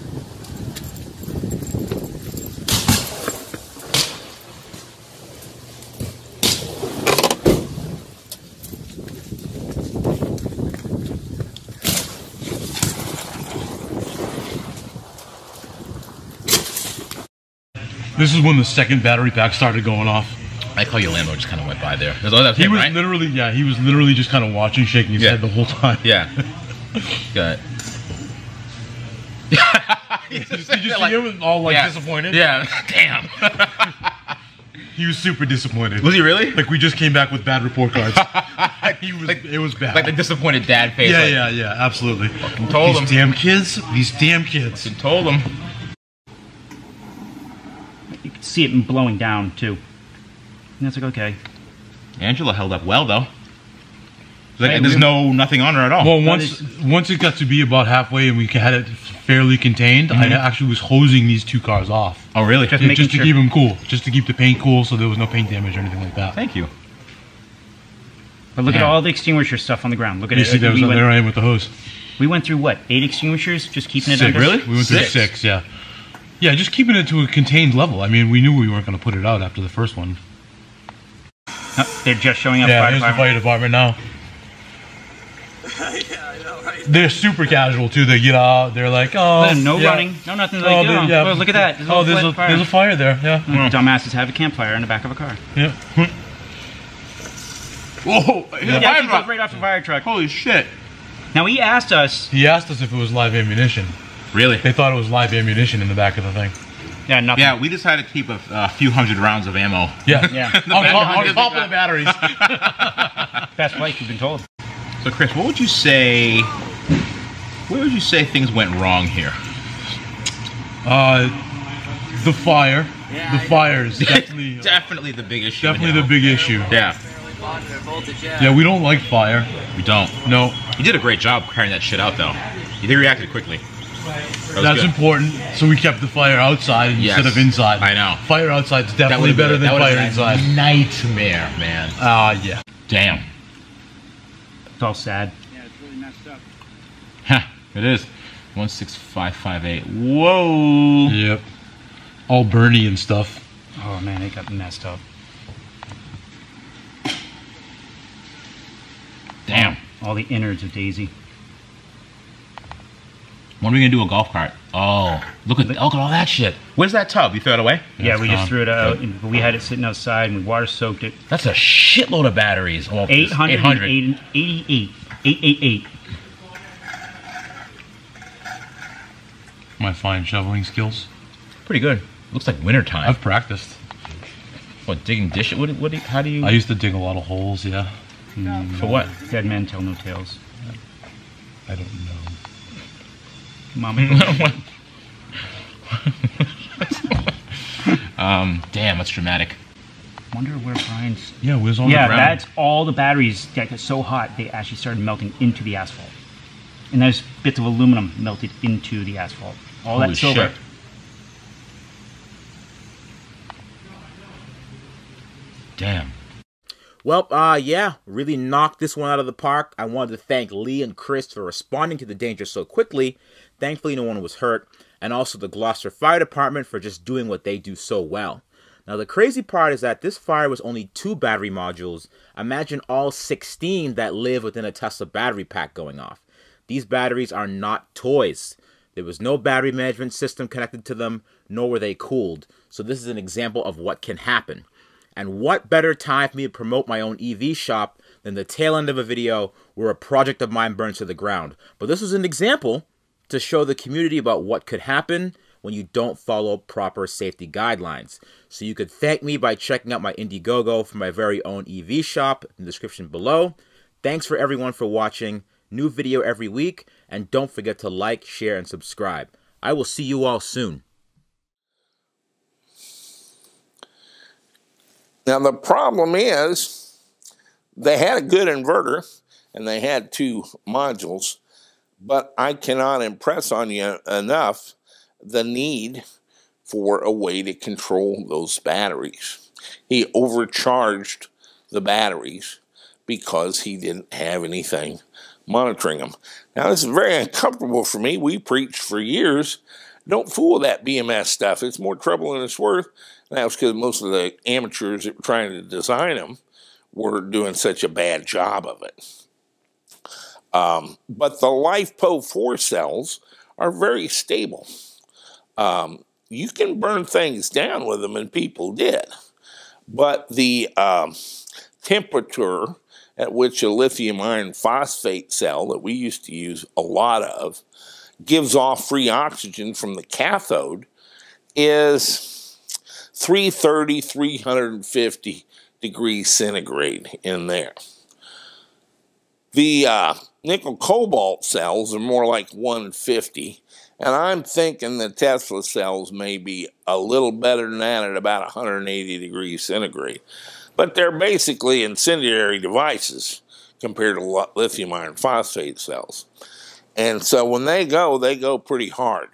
This is when the second battery pack started going off. I like how your Lambo just kind of went by there. That was he him, was right? literally, yeah, he was literally just kind of watching, shaking his Yeah. head the whole time. Yeah. Got it. Did you see him all like yeah. disappointed? Yeah. Damn. He was super disappointed. Was he really? Like we just came back with bad report cards. he was. Like, it was bad. Like the disappointed dad face. Yeah, like, yeah, yeah. Absolutely. Fucking told these him. damn kids. These damn kids. Fucking told him. You can see it blowing down too. And it's like, okay. Angela held up well though. Like, Hey, there's we- no nothing on her at all. Well, once once it got to be about halfway and we had it fairly contained, Mm-hmm. I actually was hosing these two cars off. Oh, really? Just Yeah, making just to sure. keep them cool, just to keep the paint cool, so there was no paint damage or anything like that. Thank you. But look Yeah. at all the extinguisher stuff on the ground. Look at You it. see, there, was, we, went, there I am with the hose. we went through what? Eight extinguishers, just keeping it Six. under. Really? We went through Six? six. Yeah, yeah, just keeping it to a contained level. I mean, we knew we weren't going to put it out after the first one. Oh, they're just showing up. Yeah, fire here's the department. fire department now. They're super casual too. They get out. They're like, oh, No yeah. running, no nothing. Like, Oh, oh, they- yeah. oh, look at that. There's a Oh, little there's a fire. there's a fire there. Yeah. Dumbasses have a campfire in the back of a car. Yeah. Whoa! Yeah, Yeah. he goes right off the fire truck. Holy shit! Now he asked us. He asked us if it was live ammunition. Really? They thought it was live ammunition in the back of the thing. Yeah, nothing. Yeah, we decided to keep a, a few hundred rounds of ammo. Yeah. Yeah. on, top, on top of the batteries. Best place we've been told. So, Chris, what would you say? Where would you say things went wrong here? Uh, the fire. The fire is definitely Definitely the big issue. definitely the big issue. Yeah, Yeah, we don't like fire. we don't. No, You did a great job carrying that shit out, though. You did reacted quickly. That was that's good. important. So we kept the fire outside Yes. instead of inside. I know. Fire outside is That definitely would've been- better than that would've fire been a inside. Nightmare, man. Ah, uh, yeah. Damn. It's all sad. Huh, it is. one six five five eight. Whoa. Yep. All Bernie and stuff. Oh man, it got messed up. Damn. All the innards of Daisy. When are we gonna do a golf cart? Oh, look at look at all that shit. Where's that tub? You threw it away? Yeah, we gone. just threw it out. And we had it sitting outside, and we water soaked it. That's a shitload of batteries. Oh, eight hundred eighty-eight. eight eighty-eight. My fine shoveling skills. Pretty good. Looks like wintertime. I've practiced. What, digging dishes? What, what, how do you... I used to dig a lot of holes, yeah. For what? Dead men tell no tales. I don't know. Mama. um, damn, that's dramatic. Wonder where Brian's. Yeah, where's all Yeah, the ground? that's all the batteries that got so hot they actually started melting into the asphalt. And there's bits of aluminum melted into the asphalt. All Holy that silver. shit. Damn. Well, uh, yeah, really knocked this one out of the park. I wanted to thank Lee and Chris for responding to the danger so quickly. Thankfully, no one was hurt. And also the Gloucester Fire Department for just doing what they do so well. Now, the crazy part is that this fire was only two battery modules. Imagine all sixteen that live within a Tesla battery pack going off. These batteries are not toys. There was no battery management system connected to them, nor were they cooled. So this is an example of what can happen. And what better time for me to promote my own E V shop than the tail end of a video where a project of mine burns to the ground. But this was an example to show the community about what could happen when you don't follow proper safety guidelines. So you could thank me by checking out my Indiegogo for my very own E V shop in the description below. Thanks for everyone for watching. New video every week. And don't forget to like, share, and subscribe. I will see you all soon. Now, the problem is they had a good inverter and they had two modules, but I cannot impress on you enough the need for a way to control those batteries. He overcharged the batteries because he didn't have anything monitoring them. Now, this is very uncomfortable for me. We preached for years, don't fool with that B M S stuff. It's more trouble than it's worth. And that was because most of the amateurs that were trying to design them were doing such a bad job of it. Um, but the LiFePo four cells are very stable. Um, you can burn things down with them, and people did. But the um, temperature at which a lithium iron phosphate cell that we used to use a lot of gives off free oxygen from the cathode is three thirty, three fifty degrees centigrade in there. The uh, nickel cobalt cells are more like one fifty, and I'm thinking the Tesla cells may be a little better than that at about one hundred eighty degrees centigrade. But they're basically incendiary devices compared to lithium iron phosphate cells. And so when they go, they go pretty hard.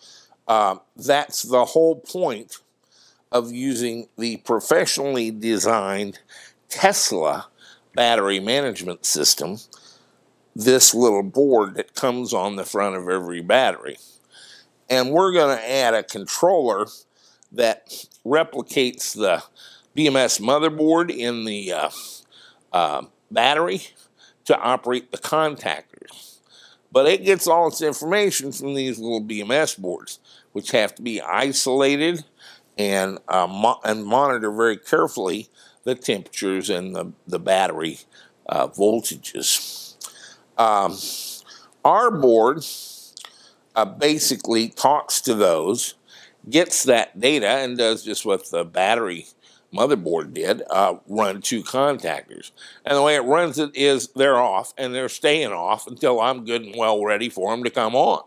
Uh, that's the whole point of using the professionally designed Tesla battery management system, this little board that comes on the front of every battery. And we're going to add a controller that replicates the B M S motherboard in the uh, uh, battery to operate the contactors. But it gets all its information from these little B M S boards, which have to be isolated and, uh, mo and monitor very carefully the temperatures and the, the battery uh, voltages. Um, our board uh, basically talks to those, gets that data, and does just what the battery motherboard did, uh, run two contactors. And the way it runs it is they're off, and they're staying off until I'm good and well ready for them to come on.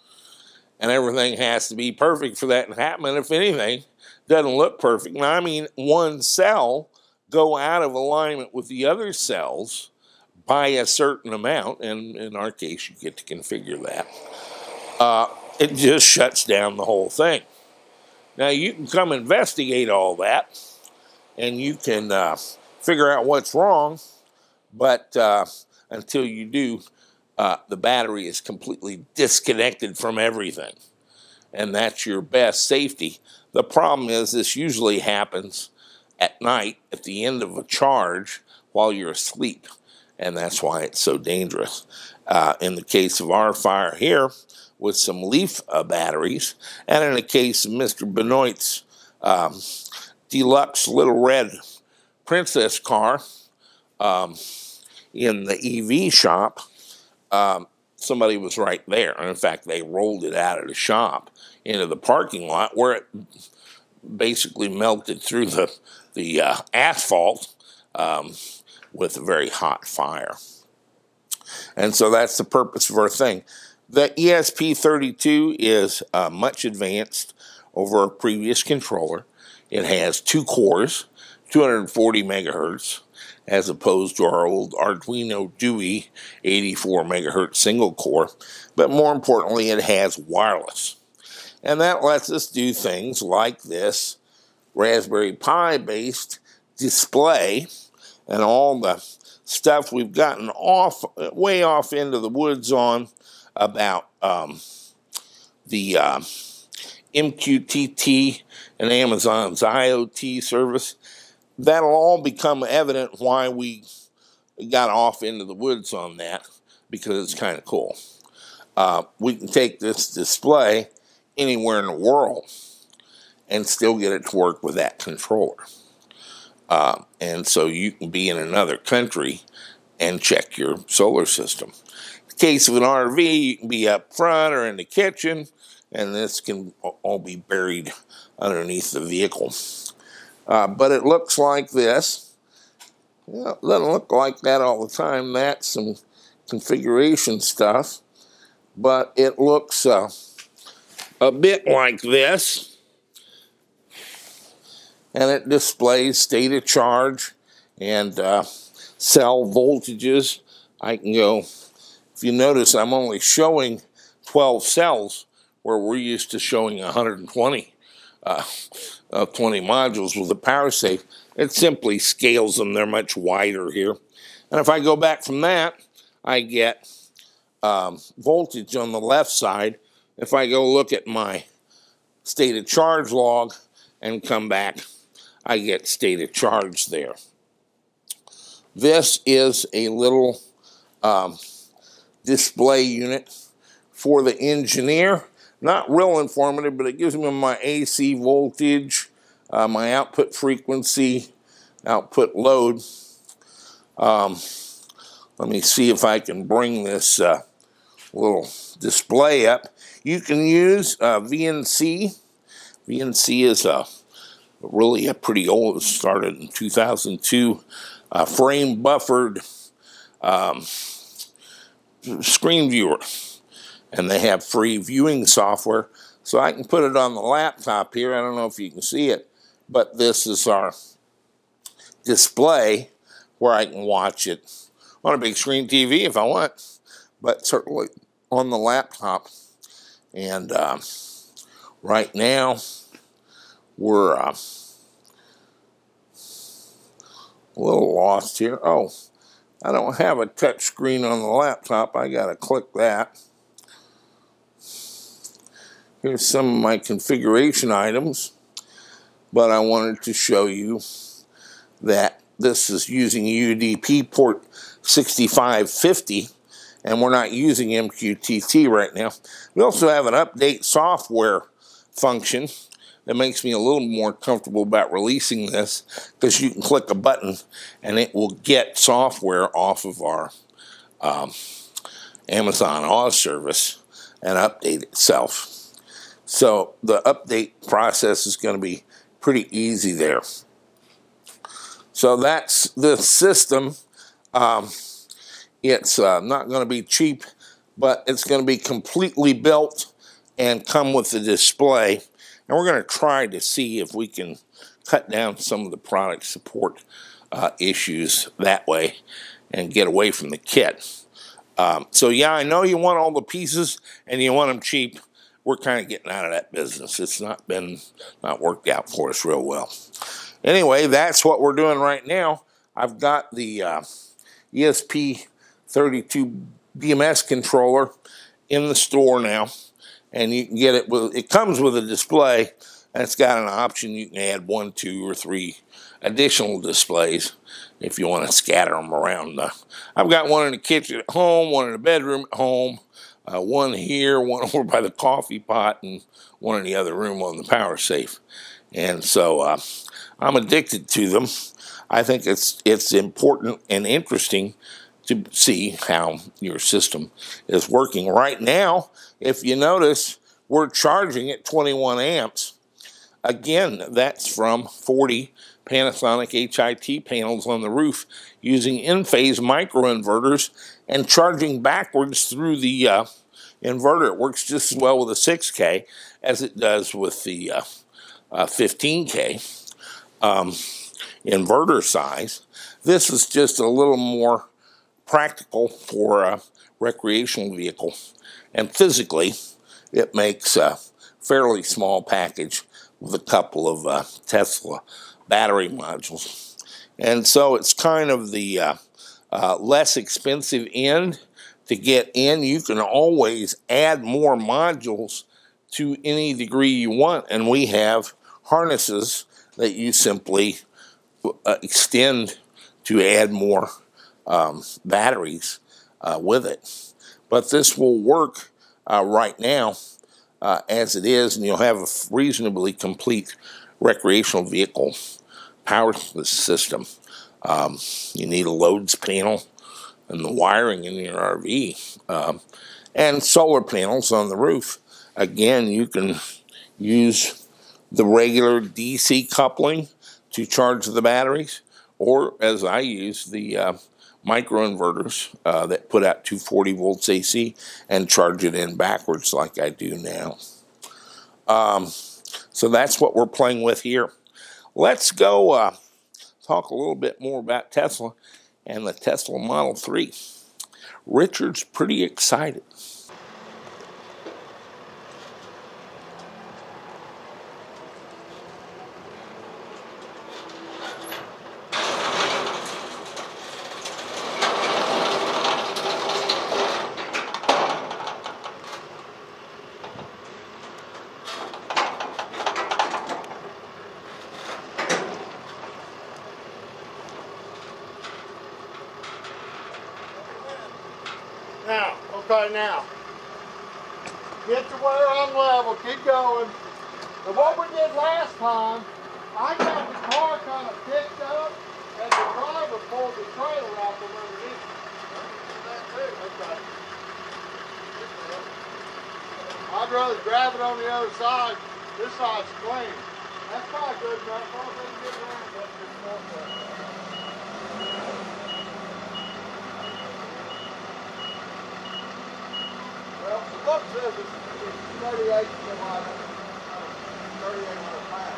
And everything has to be perfect for that to happen. And if anything doesn't look perfect, and I mean one cell go out of alignment with the other cells by a certain amount, and in our case you get to configure that, uh, it just shuts down the whole thing. Now you can come investigate all that, and you can uh, figure out what's wrong, but uh, until you do, uh, the battery is completely disconnected from everything, and that's your best safety. The problem is this usually happens at night at the end of a charge while you're asleep, and that's why it's so dangerous. Uh, in the case of our fire here, with some Leaf uh, batteries, and in the case of Mister Benoit's um, deluxe little red Princess car um, in the E V shop, um, somebody was right there. And in fact, they rolled it out of the shop into the parking lot where it basically melted through the, the uh, asphalt um, with a very hot fire. And so that's the purpose of our thing. The E S P thirty-two is uh, much advanced over our previous controller. It has two cores, two hundred forty megahertz, as opposed to our old Arduino Dewey eighty-four megahertz single core. But more importantly, it has wireless. And that lets us do things like this Raspberry Pi based display and all the stuff we've gotten off, way off into the woods on about um, the uh, M Q T T and Amazon's IoT service. That'll all become evident why we got off into the woods on that, because it's kind of cool. Uh, we can take this display anywhere in the world and still get it to work with that controller. Uh, and so you can be in another country and check your solar system. In the case of an R V, you can be up front or in the kitchen, and this can all be buried underneath the vehicle. Uh, but it looks like this. Well, it doesn't look like that all the time. That's some configuration stuff. But it looks uh, a bit like this. And it displays state of charge and uh, cell voltages. I can go, if you notice, I'm only showing twelve cells where we're used to showing one hundred twenty, uh, uh, twenty modules with the power safe. It simply scales them. They're much wider here. And if I go back from that, I get um, voltage on the left side. If I go look at my state of charge log and come back, I get state of charge there. This is a little um, display unit for the engineer. Not real informative, but it gives me my A C voltage, uh, my output frequency, output load. Um, let me see if I can bring this uh, little display up. You can use uh, V N C. V N C is a really a pretty old, it started in two thousand two, uh, frame buffered um, screen viewer. And they have free viewing software. So I can put it on the laptop here. I don't know if you can see it, but this is our display where I can watch it on a big screen T V if I want, but certainly on the laptop. And uh, right now, we're uh, a little lost here. Oh, I don't have a touch screen on the laptop. I got to click that. Here's some of my configuration items, but I wanted to show you that this is using U D P port sixty-five fifty, and we're not using M Q T T right now. We also have an update software function that makes me a little more comfortable about releasing this, because you can click a button and it will get software off of our um, Amazon Auto service and update itself. So the update process is going to be pretty easy there. So that's the system. Um, it's uh, not going to be cheap, but it's going to be completely built and come with the display. And we're going to try to see if we can cut down some of the product support uh, issues that way and get away from the kit. Um, so yeah, I know you want all the pieces and you want them cheap. We're kind of getting out of that business. It's not been, not worked out for us real well. Anyway, that's what we're doing right now. I've got the uh, E S P thirty-two B M S controller in the store now, and you can get it with, it comes with a display, and it's got an option. You can add one, two, or three additional displays if you want to scatter them around. Uh, I've got one in the kitchen at home, one in the bedroom at home, Uh, one here, one over by the coffee pot, and one in the other room on the power safe. And so uh, I'm addicted to them. I think it's it's important and interesting to see how your system is working. Right now, if you notice, we're charging at twenty-one amps. Again, that's from forty Panasonic H I T panels on the roof using in-phase microinverters and charging backwards through the uh, inverter. It works just as well with a six K as it does with the uh, uh, fifteen K um, inverter size. This is just a little more practical for a recreational vehicle, and physically it makes a fairly small package with a couple of uh, Tesla battery modules. And so it's kind of the uh, uh, less expensive end to get in. You can always add more modules to any degree you want, and we have harnesses that you simply uh, extend to add more um, batteries uh, with it. But this will work uh, right now uh, as it is, and you'll have a reasonably complete recreational vehicle power system. Um, you need a loads panel and the wiring in your R V, um, and solar panels on the roof. Again, you can use the regular D C coupling to charge the batteries, or as I use, the uh, microinverters uh, that put out two hundred forty volts A C and charge it in backwards like I do now. Um, so that's what we're playing with here. Let's go uh, talk a little bit more about Tesla and the Tesla Model three. Richard's pretty excited. Now, okay, now. Get your wear on level, keep going. And what we did last time, I got the car kind of picked up and the driver pulled the trailer out from underneath. Okay. I'd rather grab it on the other side. This side's clean. That's probably good enough. I'll let you get around that this morning. Well, the book says it's, it's thirty-eight kilowatt, thirty-eight hundred pounds.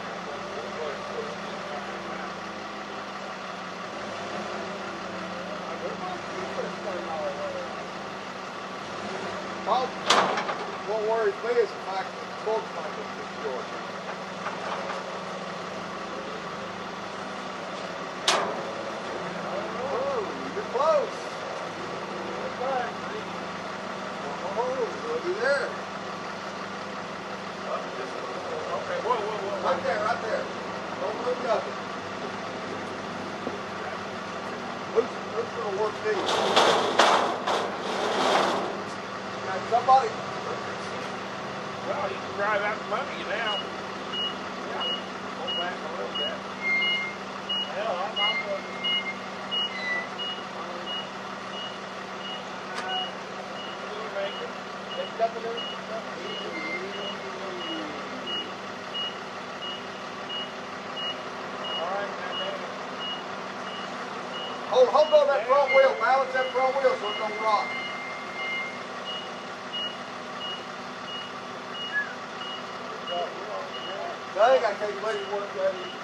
Well, what worries me is the fact that the book's might be too short. Oh, you're close. Okay. Oh, we'll be there. Okay, whoa, whoa, whoa. Right there, right there. Don't move nothing. Who's, who's going to work these? Now, somebody. Well, you can drive out from under you now. Yeah. Pull back a little bit. Hell, I'm not going to. Hold, hold on that front wheel, balance that front wheel so it don't rock. Dang, I can't believe you work that easy.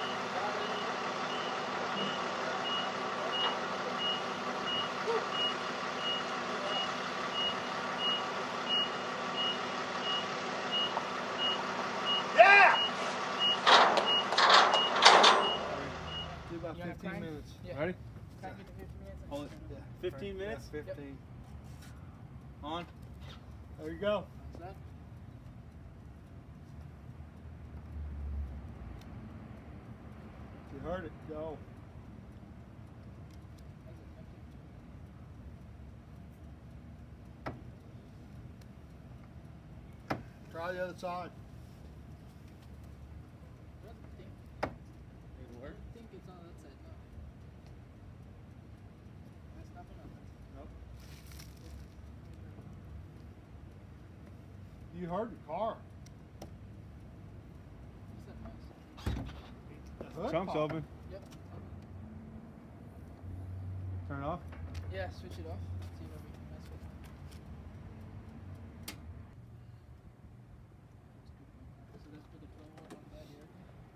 fifteen minutes. Yeah. Ready? Can I get to fifteen minutes? Hold it. Yeah. fifteen minutes? Yeah, fifteen. Yep. On. There you go. You heard it. Go. Try the other side. I think it's on that side now. That's not enough. Nope. You heard the car. The hood Trunk's pop. open. Yep. Turn it off. Yeah, switch it off. See what we can mess with. So let's put the flow on that here.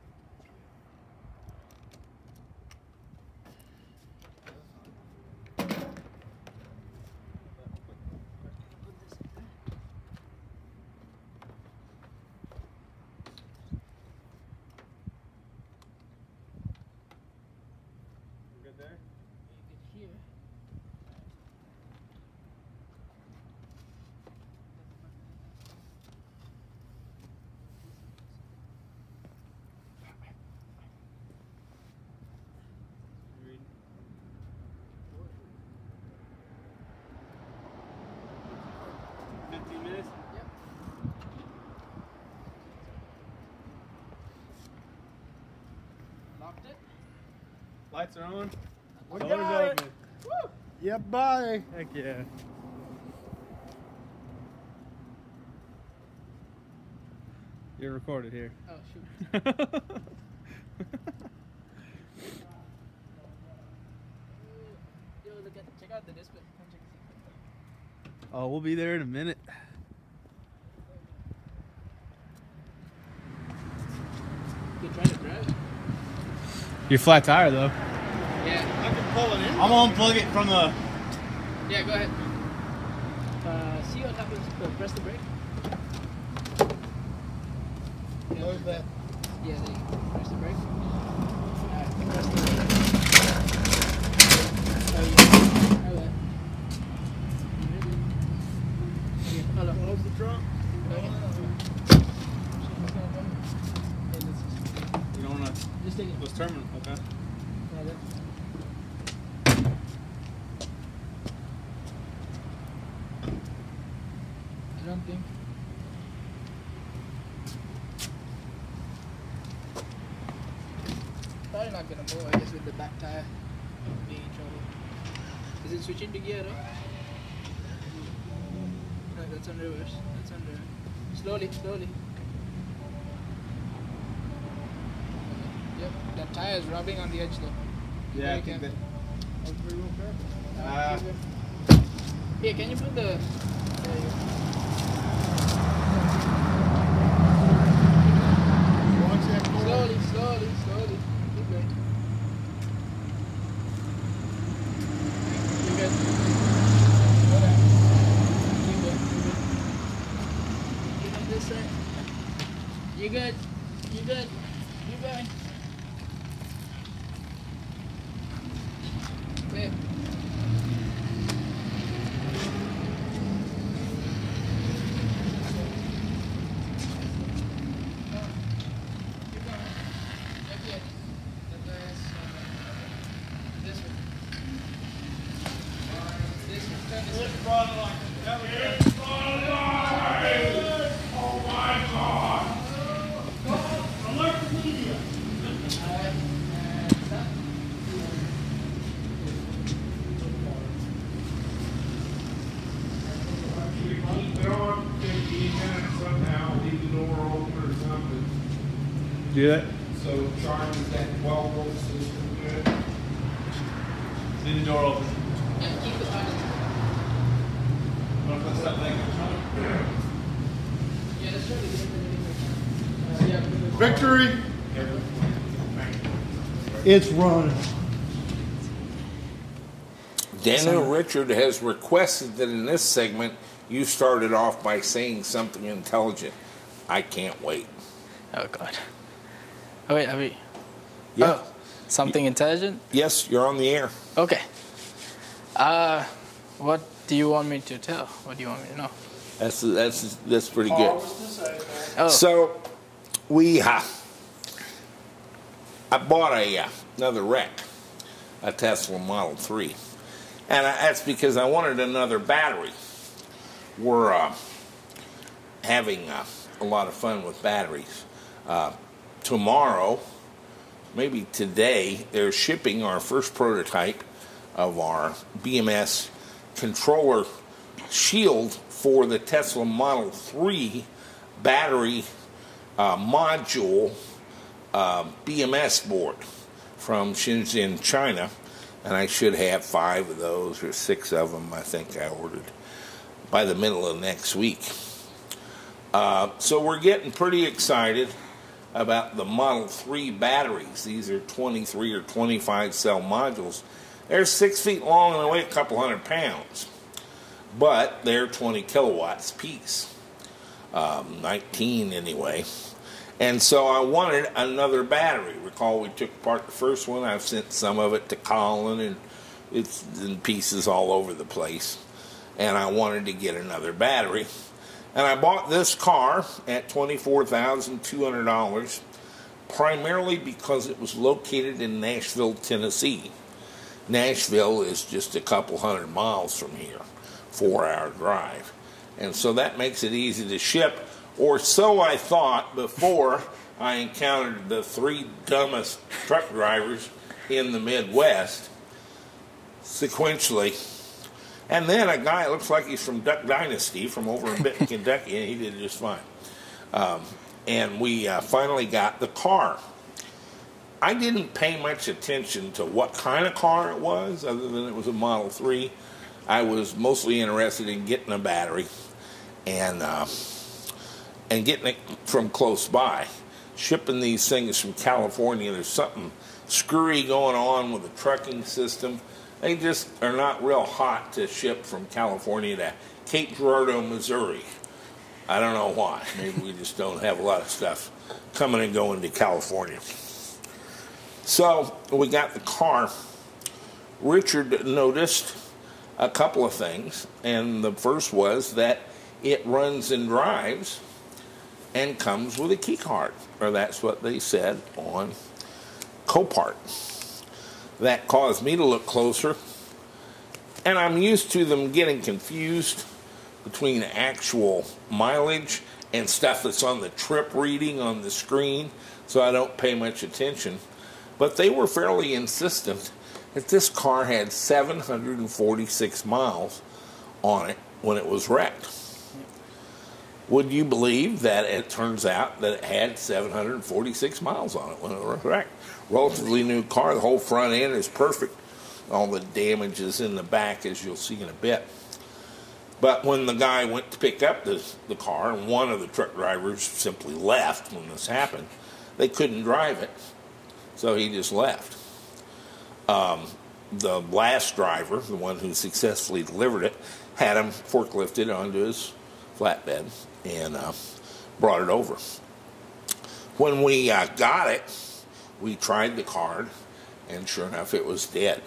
Good there? You can hear. fifteen minutes? Yep. Locked it. Lights are on. We Doors got it. open. Woo! Yep, buddy. Heck yeah. You're recorded here. Oh, shoot. Yo, look at, check out the display. Come check this out. Oh, we'll be there in a minute. You trying to drive it? Your flat tire though. Yeah. I can pull it in. I'm gonna unplug it from the. Yeah, go ahead. Uh, see what happens. Uh, press the brake. Move that. Yeah, there you go. Press the brake. Alright, press the brake. Oh, yeah. Alright. You ready? Okay, hold on. Close the trunk. Okay. You don't wanna. Just take it. Those terminal. Okay. Yeah, there. don't think. Probably not gonna move, I guess, with the back tire being in trouble. Is it switching to gear though? No, that's on reverse. That's on reverse. Slowly, slowly. Yep, that tire is rubbing on the edge though. Yeah, I think that. Uh, Uh, Here, can you put the... There you go. Slowly, slowly, slowly. Keep going. You good? Go down. Keep going, keep going. Keep on this side. You good? You good? Keep going. Clear. Do that? So charges that twelve volt system good. Leave the door open. Yeah, keep the button. What if that's that thing? Yeah, that's right. Uh, yeah, Victory! It's running. Daniel Richard has requested that in this segment you started off by saying something intelligent. I can't wait. Oh God. Oh wait, are we? Yeah. Oh, something intelligent? Yes, you're on the air. Okay. Uh, what do you want me to tell? What do you want me to know? That's that's that's pretty good. Oh. So we uh, I bought a uh, another wreck, a Tesla Model three, and I, that's because I wanted another battery. We're uh, having uh, a lot of fun with batteries. Uh, tomorrow, maybe today, they're shipping our first prototype of our B M S controller shield for the Tesla Model three battery uh, module uh, B M S board from Shenzhen, China. And I should have five of those or six of them, I think I ordered, by the middle of next week. Uh, so we're getting pretty excited about the Model three batteries. These are twenty-three or twenty-five cell modules. They're six feet long and they weigh a couple hundred pounds. But they're twenty kilowatts apiece. Um, nineteen anyway. And so I wanted another battery. Recall we took apart the first one. I've sent some of it to Colin and it's in pieces all over the place. And I wanted to get another battery. And I bought this car at twenty-four thousand two hundred dollars primarily because it was located in Nashville, Tennessee. Nashville is just a couple hundred miles from here, four-hour drive. And so that makes it easy to ship, or so I thought before I encountered the three dumbest truck drivers in the Midwest sequentially. And then a guy looks like he's from Duck Dynasty from over in Benton, Kentucky, and he did just fine. Um, and we uh, finally got the car. I didn't pay much attention to what kind of car it was, other than it was a Model three. I was mostly interested in getting a battery and uh, and getting it from close by. Shipping these things from California, there's something screwy going on with the trucking system. They just are not real hot to ship from California to Cape Girardeau, Missouri. I don't know why. Maybe we just don't have a lot of stuff coming and going to California. So we got the car. Richard noticed a couple of things, and the first was that it runs and drives and comes with a key card, or that's what they said on Copart. That caused me to look closer, and I'm used to them getting confused between actual mileage and stuff that's on the trip reading on the screen, so I don't pay much attention. But they were fairly insistent that this car had seven hundred forty-six miles on it when it was wrecked. Would you believe that it turns out that it had seven hundred forty-six miles on it when it was wrecked? Relatively new car. The whole front end is perfect. All the damage is in the back, as you'll see in a bit. But when the guy went to pick up the, the car, and one of the truck drivers simply left when this happened, they couldn't drive it, so he just left. Um, the last driver, the one who successfully delivered it, had him forklifted onto his flatbed and uh, brought it over. When we uh, got it, we tried the card, and sure enough, it was dead.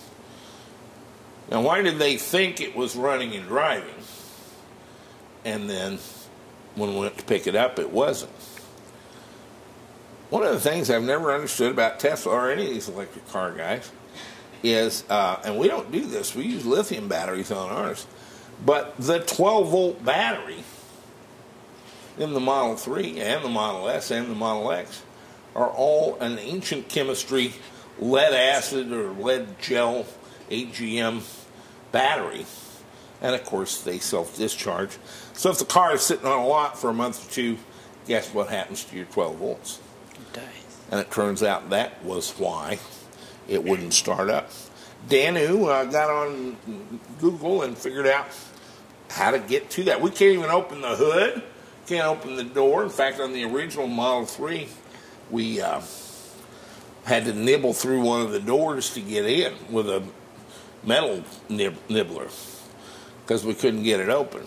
Now, why did they think it was running and driving? And then, when we went to pick it up, it wasn't. One of the things I've never understood about Tesla or any of these electric car guys is, uh, and we don't do this, we use lithium batteries on ours, but the twelve volt battery in the Model three and the Model S and the Model X are all an ancient chemistry lead acid or lead gel A G M battery, and of course they self-discharge. So if the car is sitting on a lot for a month or two, guess what happens to your twelve volts? It dies. And it turns out that was why it wouldn't start up. Danu uh, got on Google and figured out how to get to that. We can't even open the hood, can't open the door. In fact, on the original Model three, we uh, had to nibble through one of the doors to get in with a metal nib nibbler because we couldn't get it open.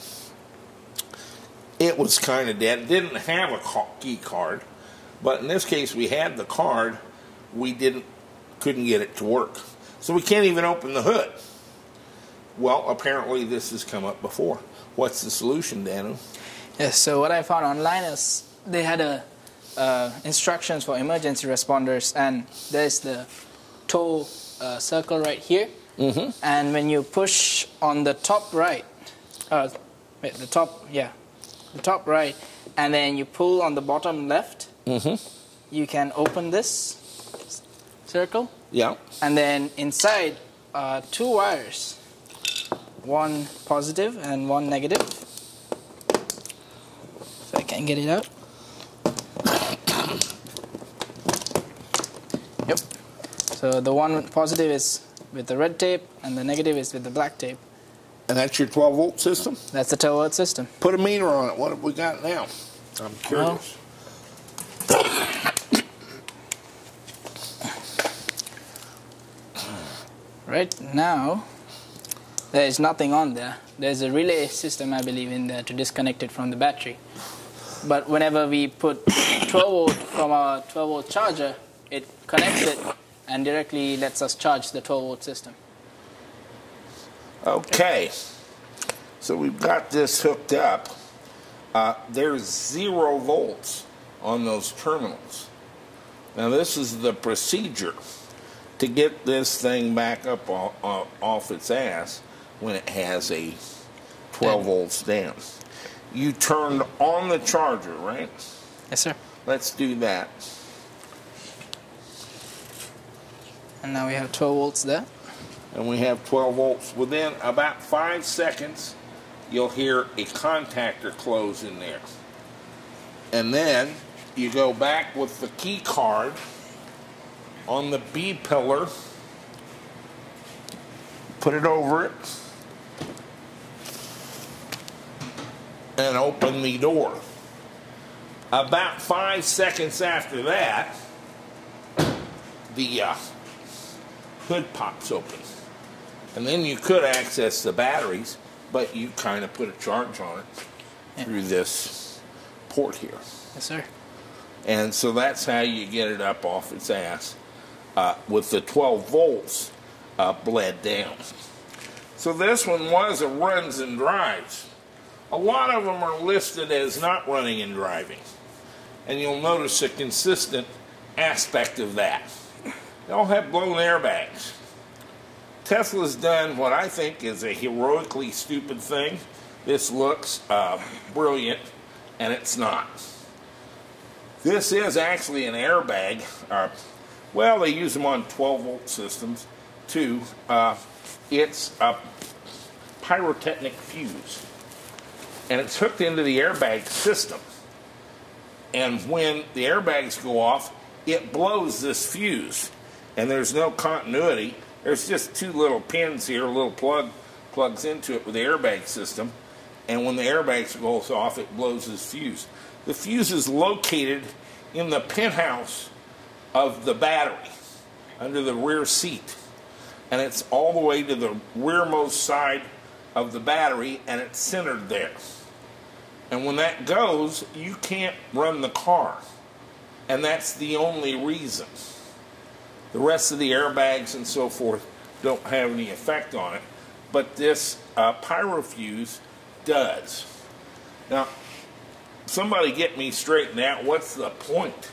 It was kind of dead. It didn't have a key card, but in this case we had the card. We didn't, couldn't get it to work. So we can't even open the hood. Well, apparently this has come up before. What's the solution, Danu? Yes, so what I found online is they had a uh, instructions for emergency responders, and there's the tow uh, circle right here. Mm-hmm. And when you push on the top right, uh, wait, the top, yeah, the top right, and then you pull on the bottom left, mm-hmm. you can open this circle. Yeah. And then inside uh, two wires, one positive and one negative. So I can get it out. Yep. So the one positive is with the red tape, and the negative is with the black tape. And that's your twelve volt system? That's the twelve volt system. Put a meter on it. What have we got now? I'm curious. Well, right now, there is nothing on there. There's a relay system, I believe, in there to disconnect it from the battery. But whenever we put twelve volt from our twelve volt charger, it connects it and directly lets us charge the twelve volt system. Okay, so we've got this hooked up. Uh, there's zero volts on those terminals. Now this is the procedure to get this thing back up off, off its ass when it has a twelve volts down. You turned on the charger, right? Yes, sir. Let's do that. And now we have twelve volts there. And we have twelve volts. Within about five seconds, you'll hear a contactor close in there. And then you go back with the key card on the B pillar, put it over it, and open the door. About five seconds after that, the uh, hood pops open. And then you could access the batteries, but you kind of put a charge on it yeah. through this port here. Yes, sir. And so that's how you get it up off its ass uh, with the twelve volts uh, bled down. So this one was a runs and drives. A lot of them are listed as not running and driving. And you'll notice a consistent aspect of that. They all have blown airbags. Tesla's done what I think is a heroically stupid thing. this looks uh, brilliant, and it's not. This is actually an airbag. Uh, well, they use them on twelve volt systems too. Uh, it's a pyrotechnic fuse, and it's hooked into the airbag system. And when the airbags go off, it blows this fuse, and there's no continuity. There's just two little pins here, a little plug plugs into it with the airbag system, and when the airbags goes off, it blows this fuse. The fuse is located in the penthouse of the battery, under the rear seat, and it's all the way to the rearmost side of the battery, and it's centered there. And when that goes, you can't run the car, and that's the only reason. The rest of the airbags and so forth don't have any effect on it, but this uh, pyro fuse does. Now, somebody get me straightened out. What's the point?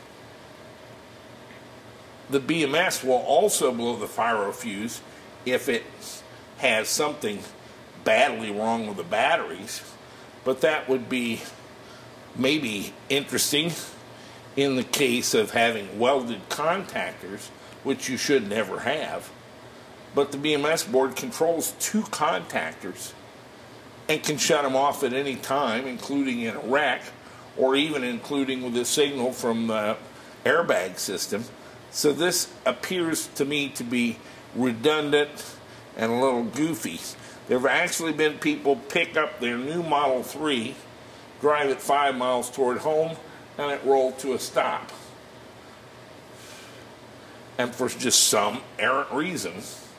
The B M S will also blow the pyro fuse if it has something badly wrong with the batteries, but that would be maybe interesting in the case of having welded contactors, which you should never have. But the B M S board controls two contactors and can shut them off at any time, including in a wreck, or even including with a signal from the airbag system. So this appears to me to be redundant and a little goofy. There have actually been people pick up their new Model three, drive it five miles toward home, and it rolled to a stop. And for just some errant reason,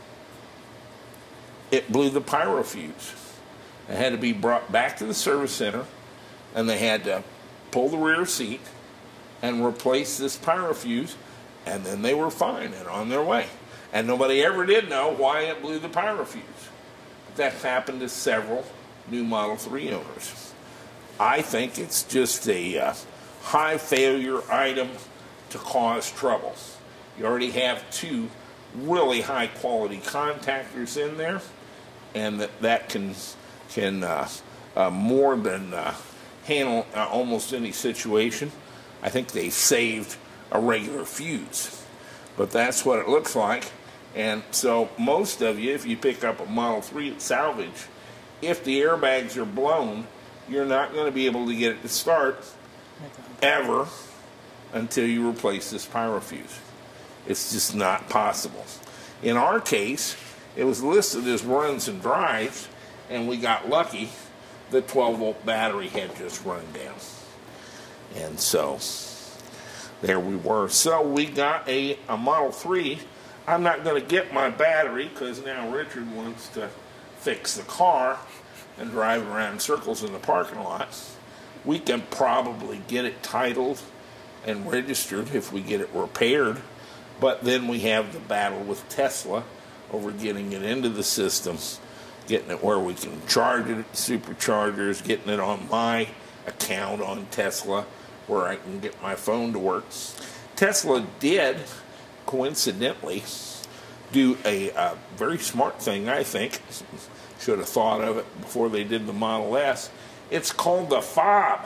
it blew the pyro fuse. It had to be brought back to the service center, and they had to pull the rear seat and replace this pyro fuse, and then they were fine and on their way. And nobody ever did know why it blew the pyro fuse. But that happened to several new Model three owners. I think it's just a uh, high failure item to cause trouble. You already have two really high quality contactors in there, and that, that can, can uh, uh, more than uh, handle uh, almost any situation. I think they saved a regular fuse, but that's what it looks like. And so most of you, if you pick up a Model three at salvage, if the airbags are blown, you're not going to be able to get it to start ever until you replace this pyro fuse. It's just not possible. In our case, it was listed as runs and drives, and we got lucky. The twelve volt battery had just run down. And so there we were. So we got a, a Model three. I'm not going to get my battery because now Richard wants to fix the car and drive around in circles in the parking lot. We can probably get it titled and registered if we get it repaired, but then we have the battle with Tesla over getting it into the system, getting it where we can charge it at superchargers, getting it on my account on Tesla where I can get my phone to work. Tesla did, coincidentally, do a uh, very smart thing, I think. Should have thought of it before they did the Model S. It's called the fob.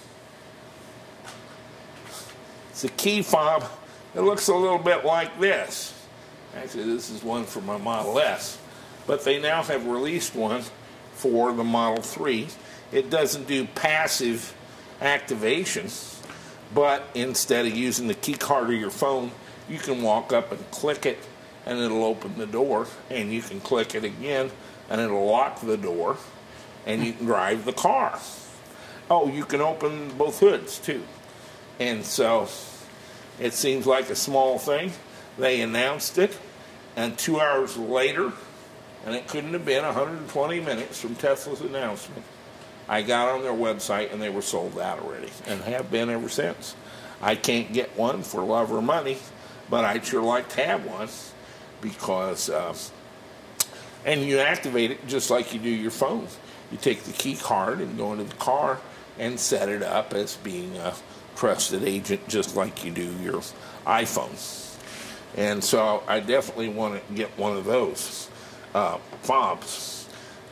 It's a key fob. It looks a little bit like this. Actually, this is one for my Model S. But they now have released one for the Model three. It doesn't do passive activation, but instead of using the key card or your phone, you can walk up and click it, and it'll open the door, and you can click it again, and it'll lock the door, and you can drive the car. Oh, you can open both hoods, too. And so it seems like a small thing. They announced it, and two hours later, and it couldn't have been one hundred twenty minutes from Tesla's announcement, I got on their website, and they were sold out already, and have been ever since. I can't get one for love or money, but I'd sure like to have one, because, uh, and you activate it just like you do your phone. You take the key card and go into the car and set it up as being a trusted agent, just like you do your iPhone. And so I definitely want to get one of those uh, fobs.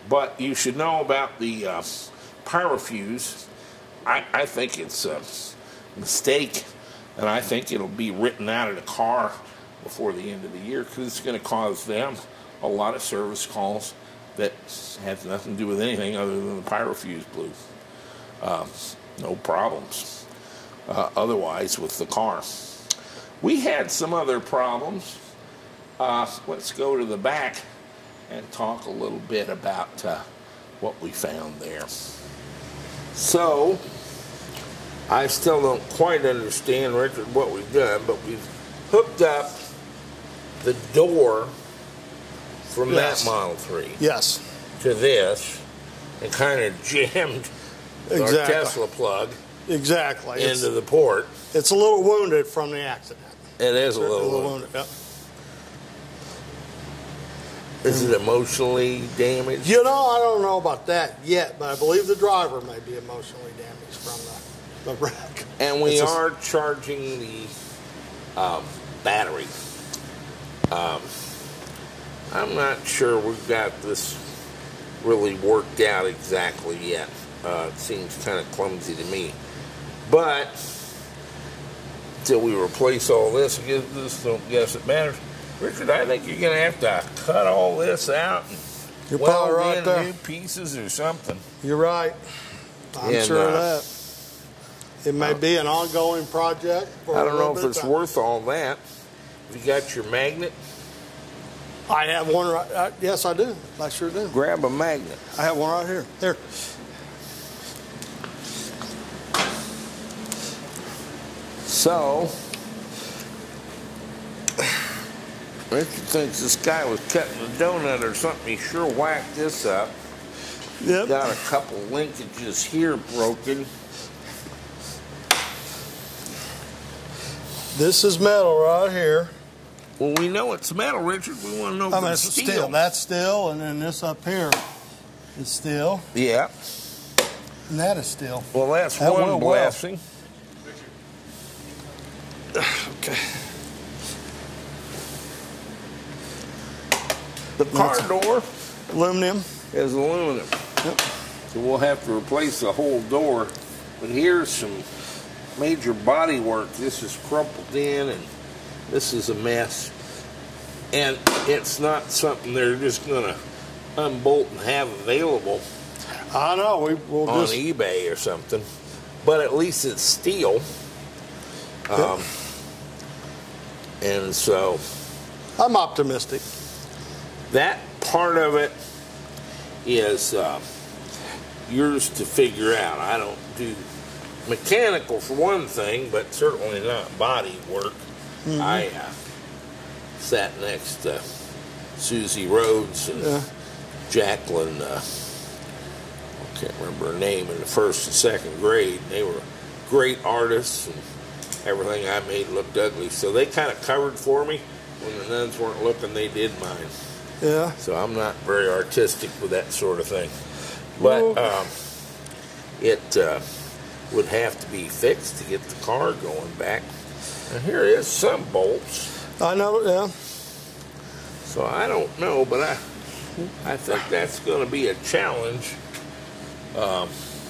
But you should know about the uh, pyro fuse. I, I think it's a mistake, and I think it'll be written out of the car before the end of the year, because it's going to cause them a lot of service calls that have nothing to do with anything other than the pyro fuse blew. Uh, no problems uh, otherwise with the car. We had some other problems. Uh, let's go to the back and talk a little bit about uh, what we found there. So, I still don't quite understand, Richard, what we've done, but we've hooked up the door from yes. that Model three yes. to this and kind of jammed exactly. our Tesla plug exactly. into it's, the port. It's a little wounded from the accident. It is a little, a little wounded. wounded. Yep. Is it emotionally damaged? You know, I don't know about that yet, but I believe the driver may be emotionally damaged from the, the wreck. And we it's are a, charging the um, battery. Um, I'm not sure we've got this really worked out exactly yet. Uh, it seems kind of clumsy to me. But until we replace all this, I guess, this don't guess it matters. Richard, I think you're going to have to cut all this out and you're weld right in there. new pieces or something. You're right. I'm and, sure uh, of that. It may uh, be an ongoing project. For I don't know if bit it's time. worth all that. You got your magnet? I have one right. Uh, yes, I do. I sure do. Grab a magnet. I have one right here. Here. So, Richard thinks this guy was cutting a donut or something. He sure whacked this up. Yep. Got a couple linkages here broken. This is metal right here. Well, we know it's metal, Richard. We want to know if I mean, it's it's steel. steel. That's steel, and then this up here is steel. Yeah. And that is steel. Well, that's that one blessing. Well. Okay. The car door aluminum is aluminum. Yep. So we'll have to replace the whole door. But here's some major body work. This is crumpled in, and this is a mess. And it's not something they're just going to unbolt and have available. I know. We will on just eBay or something. But at least it's steel. Yep. Um, and so I'm optimistic. That part of it is uh, yours to figure out. I don't do mechanical for one thing, but certainly not body work. Mm-hmm. I uh, sat next to Susie Rhodes and yeah. Jacqueline, uh, I can't remember her name, in the first and second grade. They were great artists, and everything I made looked ugly. So they kind of covered for me. When the nuns weren't looking, they did mine. Yeah. So I'm not very artistic with that sort of thing. But um, it uh, would have to be fixed to get the car going back. And here is some bolts. I know, yeah. So I don't know, but I I think that's going to be a challenge. Um,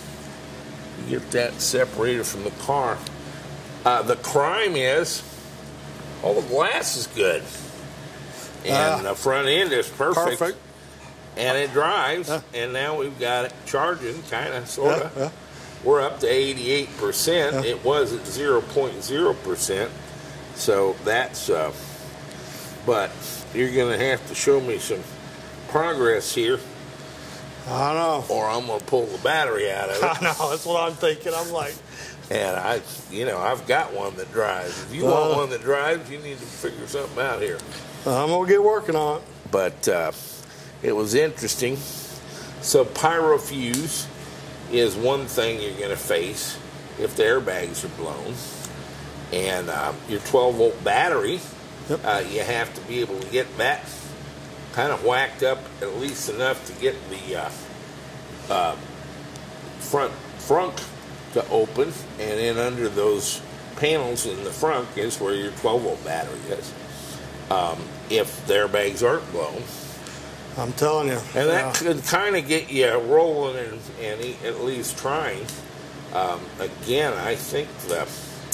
get that separated from the car. Uh, the crime is, all the glass is good. And uh, the front end is perfect. Perfect. And it drives. Uh, and now we've got it charging, kind of, sort of. Uh, uh, We're up to eighty-eight percent. Uh, it was at zero point zero percent. So that's, uh, but you're going to have to show me some progress here. I know. Or I'm going to pull the battery out of it. I know, that's what I'm thinking. I'm like. And I, you know, I've got one that drives. If you uh, want one that drives, you need to figure something out here. I'm going to get working on it. But uh, it was interesting. So pyro fuse is one thing you're going to face if the airbags are blown. And uh, your twelve volt battery, yep. uh, you have to be able to get that kind of whacked up at least enough to get the uh, uh, front frunk to open, and then under those panels in the front is where your twelve volt battery is. Um, if the airbags aren't blown, I'm telling you. And that yeah. could kind of get you rolling and, and at least trying. Um, again, I think the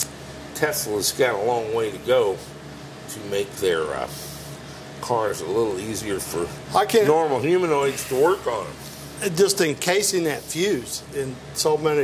Tesla's got a long way to go to make their uh, cars a little easier for I can't, normal humanoids to work on them. Just encasing that fuse in so many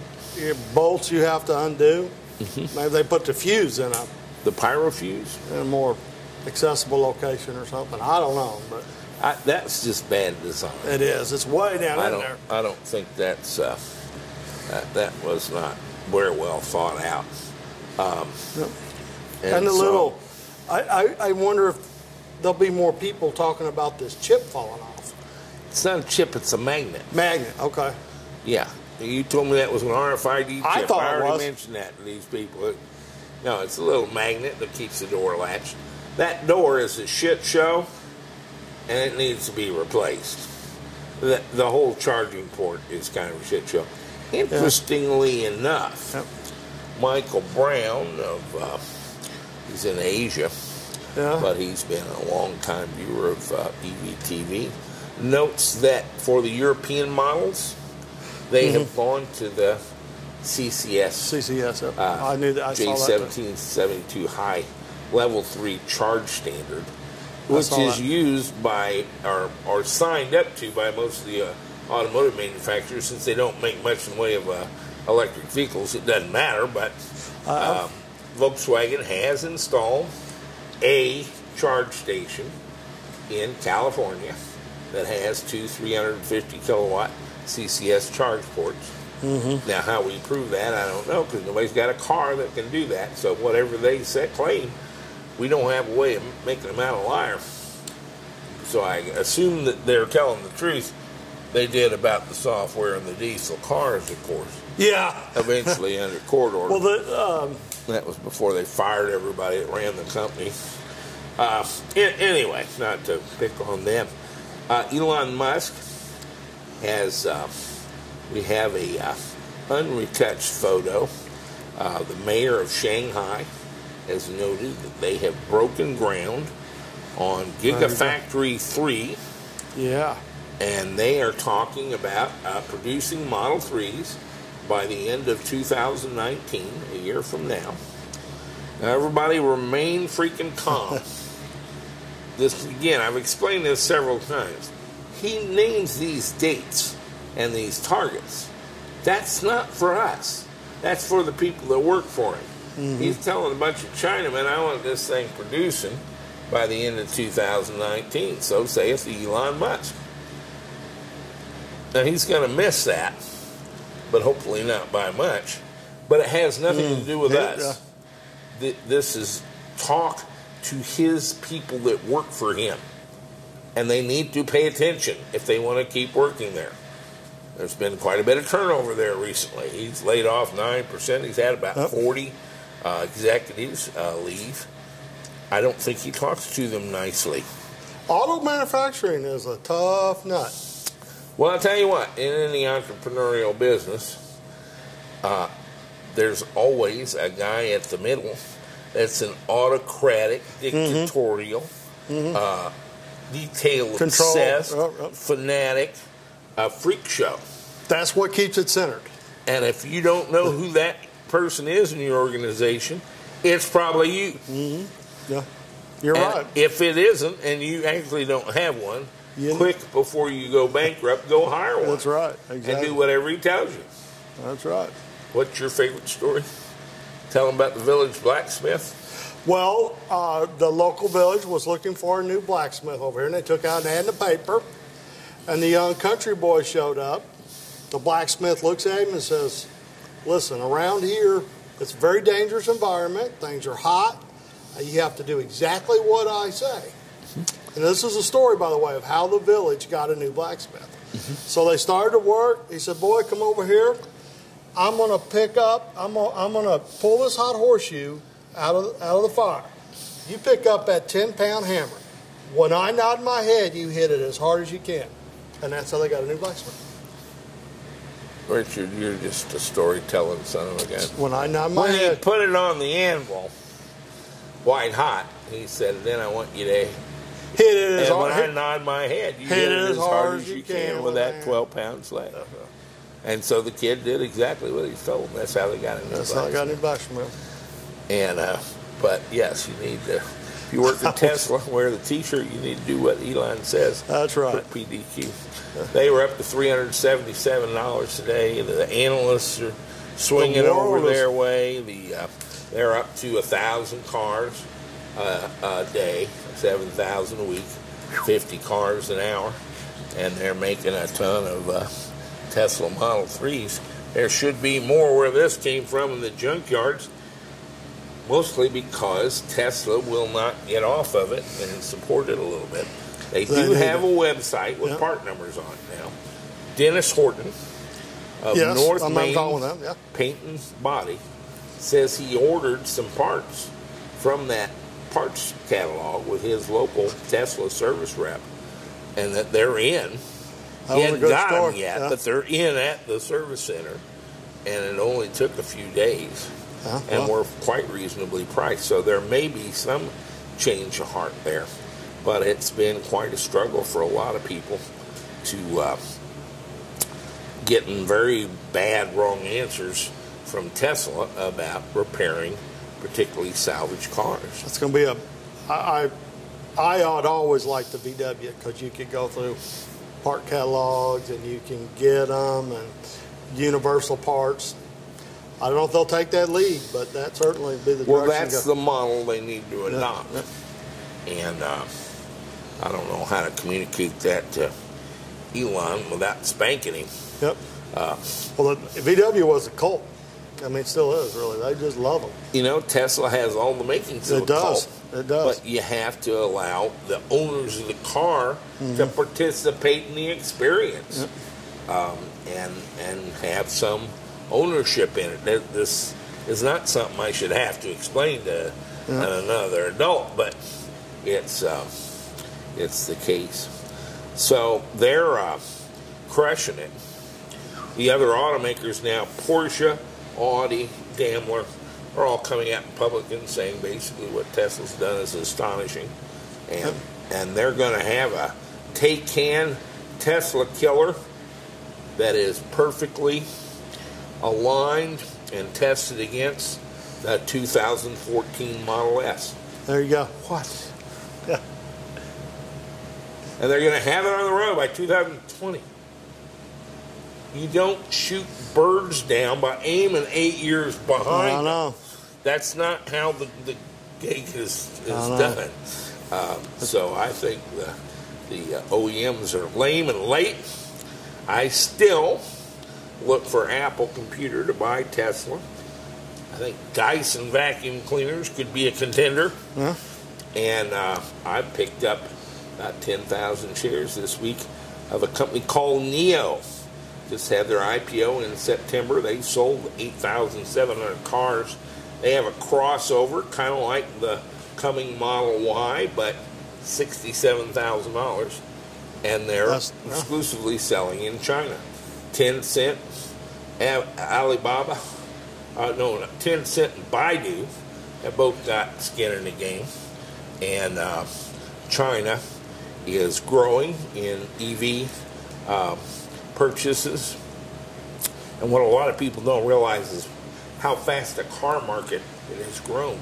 bolts you have to undo. Mm-hmm. Maybe they put the fuse in a the pyro fuse in a more accessible location or something. I don't know, but I, that's just bad design. It is. It's way down I in don't, there. I don't think that's uh, that, that was not very well thought out. Um, yep. and, and the so, little, I, I, I wonder if there'll be more people talking about this chip falling off. It's not a chip; it's a magnet. Magnet. Okay. Yeah. You told me that was an R F I D chip. I thought I already it was. mentioned that to these people. No, it's a little magnet that keeps the door latched. That door is a shit show, and it needs to be replaced. The, the whole charging port is kind of a shit show. Interestingly yeah. enough, yep. Michael Brown of uh, he's in Asia, yeah. but he's been a long-time viewer of uh, E V T V. Notes that for the European models, they mm-hmm. have gone to the C C S. C C S. Yep. Uh, I knew that. I J seventeen seventy-two high level three charge standard, which is that. used by or or signed up to by most of the uh, automotive manufacturers. Since they don't make much in the way of uh, electric vehicles, it doesn't matter. But uh, um, Volkswagen has installed a charge station in California that has two three hundred fifty kilowatt C C S charge ports. Mm-hmm. Now, how we prove that, I don't know, because nobody's got a car that can do that. So whatever they say, claim, we don't have a way of making them out a liar. So I assume that they're telling the truth. They did about the software in the diesel cars, of course. Yeah. Eventually under court order. Well, the, um, that was before they fired everybody that ran the company. Uh, anyway, not to pick on them. Uh, Elon Musk has, uh, we have a uh, unretouched photo. Uh, the mayor of Shanghai has noted that they have broken ground on Gigafactory three. Yeah. And they are talking about uh, producing Model threes by the end of two thousand nineteen, a year from now. Now, everybody remain freaking calm. This, again, I've explained this several times. He names these dates and these targets. That's not for us. That's for the people that work for him. Mm-hmm. He's telling a bunch of Chinamen, I want this thing producing by the end of two thousand nineteen. So saith Elon Musk. Now, he's going to miss that, but hopefully not by much. But it has nothing mm, to do with it, us. Uh, this is talk to his people that work for him. And they need to pay attention if they want to keep working there. There's been quite a bit of turnover there recently. He's laid off nine percent. He's had about forty uh, executives uh, leave. I don't think he talks to them nicely. Auto manufacturing is a tough nut. Well, I'll tell you what, in any entrepreneurial business, uh, there's always a guy at the middle that's an autocratic, dictatorial, mm-hmm. uh, detail-obsessed, oh, oh. fanatic, uh, freak show. That's what keeps it centered. And if you don't know who that person is in your organization, it's probably you. Mm-hmm. Yeah, you're and right. If it isn't, and you actually don't have one, You quick before you go bankrupt, go hire one. That's right. Exactly. And do whatever he tells you. That's right. What's your favorite story? Tell them about the village blacksmith. Well, uh, the local village was looking for a new blacksmith over here, and they took out an ad in the paper. And the young country boy showed up. The blacksmith looks at him and says, listen, around here, it's a very dangerous environment. Things are hot. You have to do exactly what I say. And this is a story, by the way, of how the village got a new blacksmith. Mm-hmm. So they started to work. He said, boy, come over here. I'm going to pick up, I'm going I'm to pull this hot horseshoe out of, out of the fire. You pick up that ten pound hammer. When I nod my head, you hit it as hard as you can. And that's how they got a new blacksmith. Richard, you're just a storytelling son of a gun. When I nod my when head. When he put it on the anvil, white hot, he said, then I want you to Hit it as and hard. when I hit, nod my head, you hit hit it as hard as you can, can with that that. twelve pound sled. Uh-huh. And so the kid did exactly what he told him. That's how they got in the That's how I got in the bike, man. And uh, but yes, you need to. If you work at Tesla, wear the T-shirt. You need to do what Elon says. That's right. For P D Q. They were up to three hundred seventy-seven dollars today. The analysts are swinging The over world is- their way. The uh, they're up to a thousand cars uh, a day, seven thousand a week, fifty cars an hour, and they're making a ton of uh, Tesla Model threes. There should be more where this came from in the junkyards, mostly because Tesla will not get off of it and support it a little bit. They They do need have it. a website with Yeah. part numbers on it now. Dennis Horton of Yes, North I'm Main following them, yeah. Paint and Body says he ordered some parts from that parts catalog with his local Tesla service rep, and that they're in. That He was a hadn't good got store, them yet, yeah. but they're in at the service center, and it only took a few days, Yeah, and well. were quite reasonably priced. So there may be some change of heart there, but it's been quite a struggle for a lot of people to uh, getting very bad wrong answers from Tesla about repairing particularly salvage cars. It's going to be a. I, I, I ought always like the V W because you could go through part catalogs and you can get them and universal parts. I don't know if they'll take that lead, but that certainly would be the Well, direction that's to go. the model they need to adopt. Yeah, And uh, I don't know how to communicate that to Elon without spanking him. Yep. Uh, Well, the V W was a cult. I mean, it still is, really. They just love them. you know, Tesla has all the makings of It a does. cult, It does. but you have to allow the owners of the car to participate in the experience, um, and and have some ownership in it. That- This is not something I should have to explain to another adult, but it's uh, it's the case. So they're uh, crushing it. The other automakers now, Porsche, Audi, Daimler, are all coming out in public and saying basically what Tesla's done is astonishing. And and they're going to have a Taycan Tesla killer that is perfectly aligned and tested against the two thousand fourteen Model S. There you go. What? Yeah. And they're going to have it on the road by two thousand twenty. You don't shoot birds down by aiming eight years behind. I know. them. That's not how the, the gig is, is I know. done. Um, so I think the, the uh, O E Ms are lame and late. I still look for Apple Computer to buy Tesla. I think Dyson vacuum cleaners could be a contender. Yeah. And uh, I picked up about ten thousand shares this week of a company called Neo. Just had their I P O in September. They sold eight thousand seven hundred cars. They have a crossover, kind of like the coming Model Y, but sixty-seven thousand dollars. And they're That's- yeah. exclusively selling in China. Tencent, A- Alibaba, uh, no, no, Tencent and Baidu have both got skin in the game. And uh, China is growing in E V uh, purchases. And what a lot of people don't realize is how fast the car market it has grown.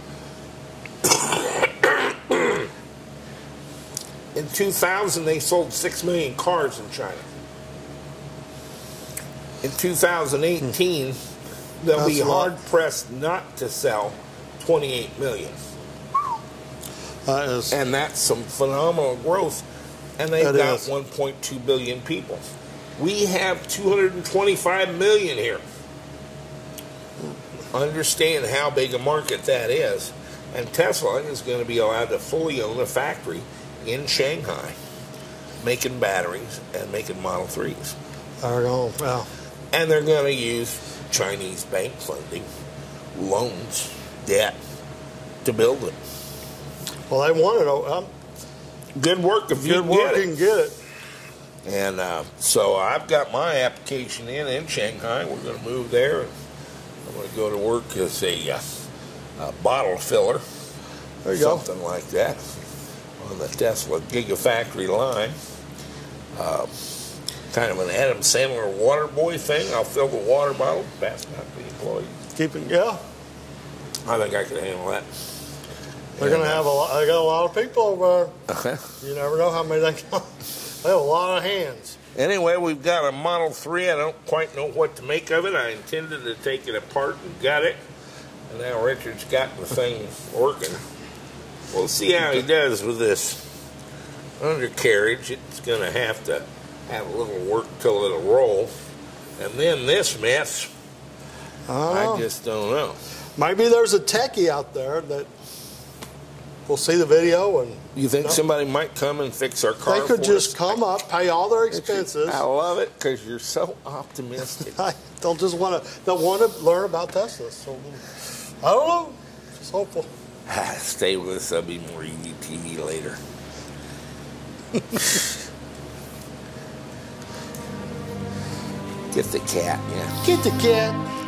In two thousand, they sold six million cars in China. In two thousand eighteen, they'll That's be a lot. hard-pressed not to sell twenty-eight million. That is, And that's some phenomenal growth. And they've That got is. one point two billion people. We have two hundred twenty-five million here. Understand how big a market that is. And Tesla is going to be allowed to fully own a factory in Shanghai, making batteries and making Model threes. they're going, well, And they're going to use Chinese bank funding, loans, debt, to build it. well, they want it. Um, Good work if you good can work, get you it. can get it. And uh, so I've got my application in in Shanghai. We're going to move there. And I'm going to go to work as a, uh, a bottle filler, There you go. something like that. on the Tesla Gigafactory line. Uh, kind of an Adam Sandler water boy thing. I'll fill the water bottle, pass it out to the employees. Keep it, yeah. I think I can handle that. They're going to have a lot, they got a lot of people over there. You never know how many they got. They have a lot of hands. Anyway, we've got a Model three. I don't quite know what to make of it. I intended to take it apart and got it. And now Richard's got the thing working. We'll see how he does with this undercarriage. It's going to have to have a little work till it'll roll. And then this mess, I, I just don't know. Maybe there's a techie out there that will see the video and... You think no. somebody might come and fix our car? They could for just us? come up, pay all their expenses. I love it because you're so optimistic. They'll just want to. They'll want to learn about Tesla. So I don't know. Just hopeful. Stay with us. There'll be more E V T V later. Get the cat, yeah. Get the cat.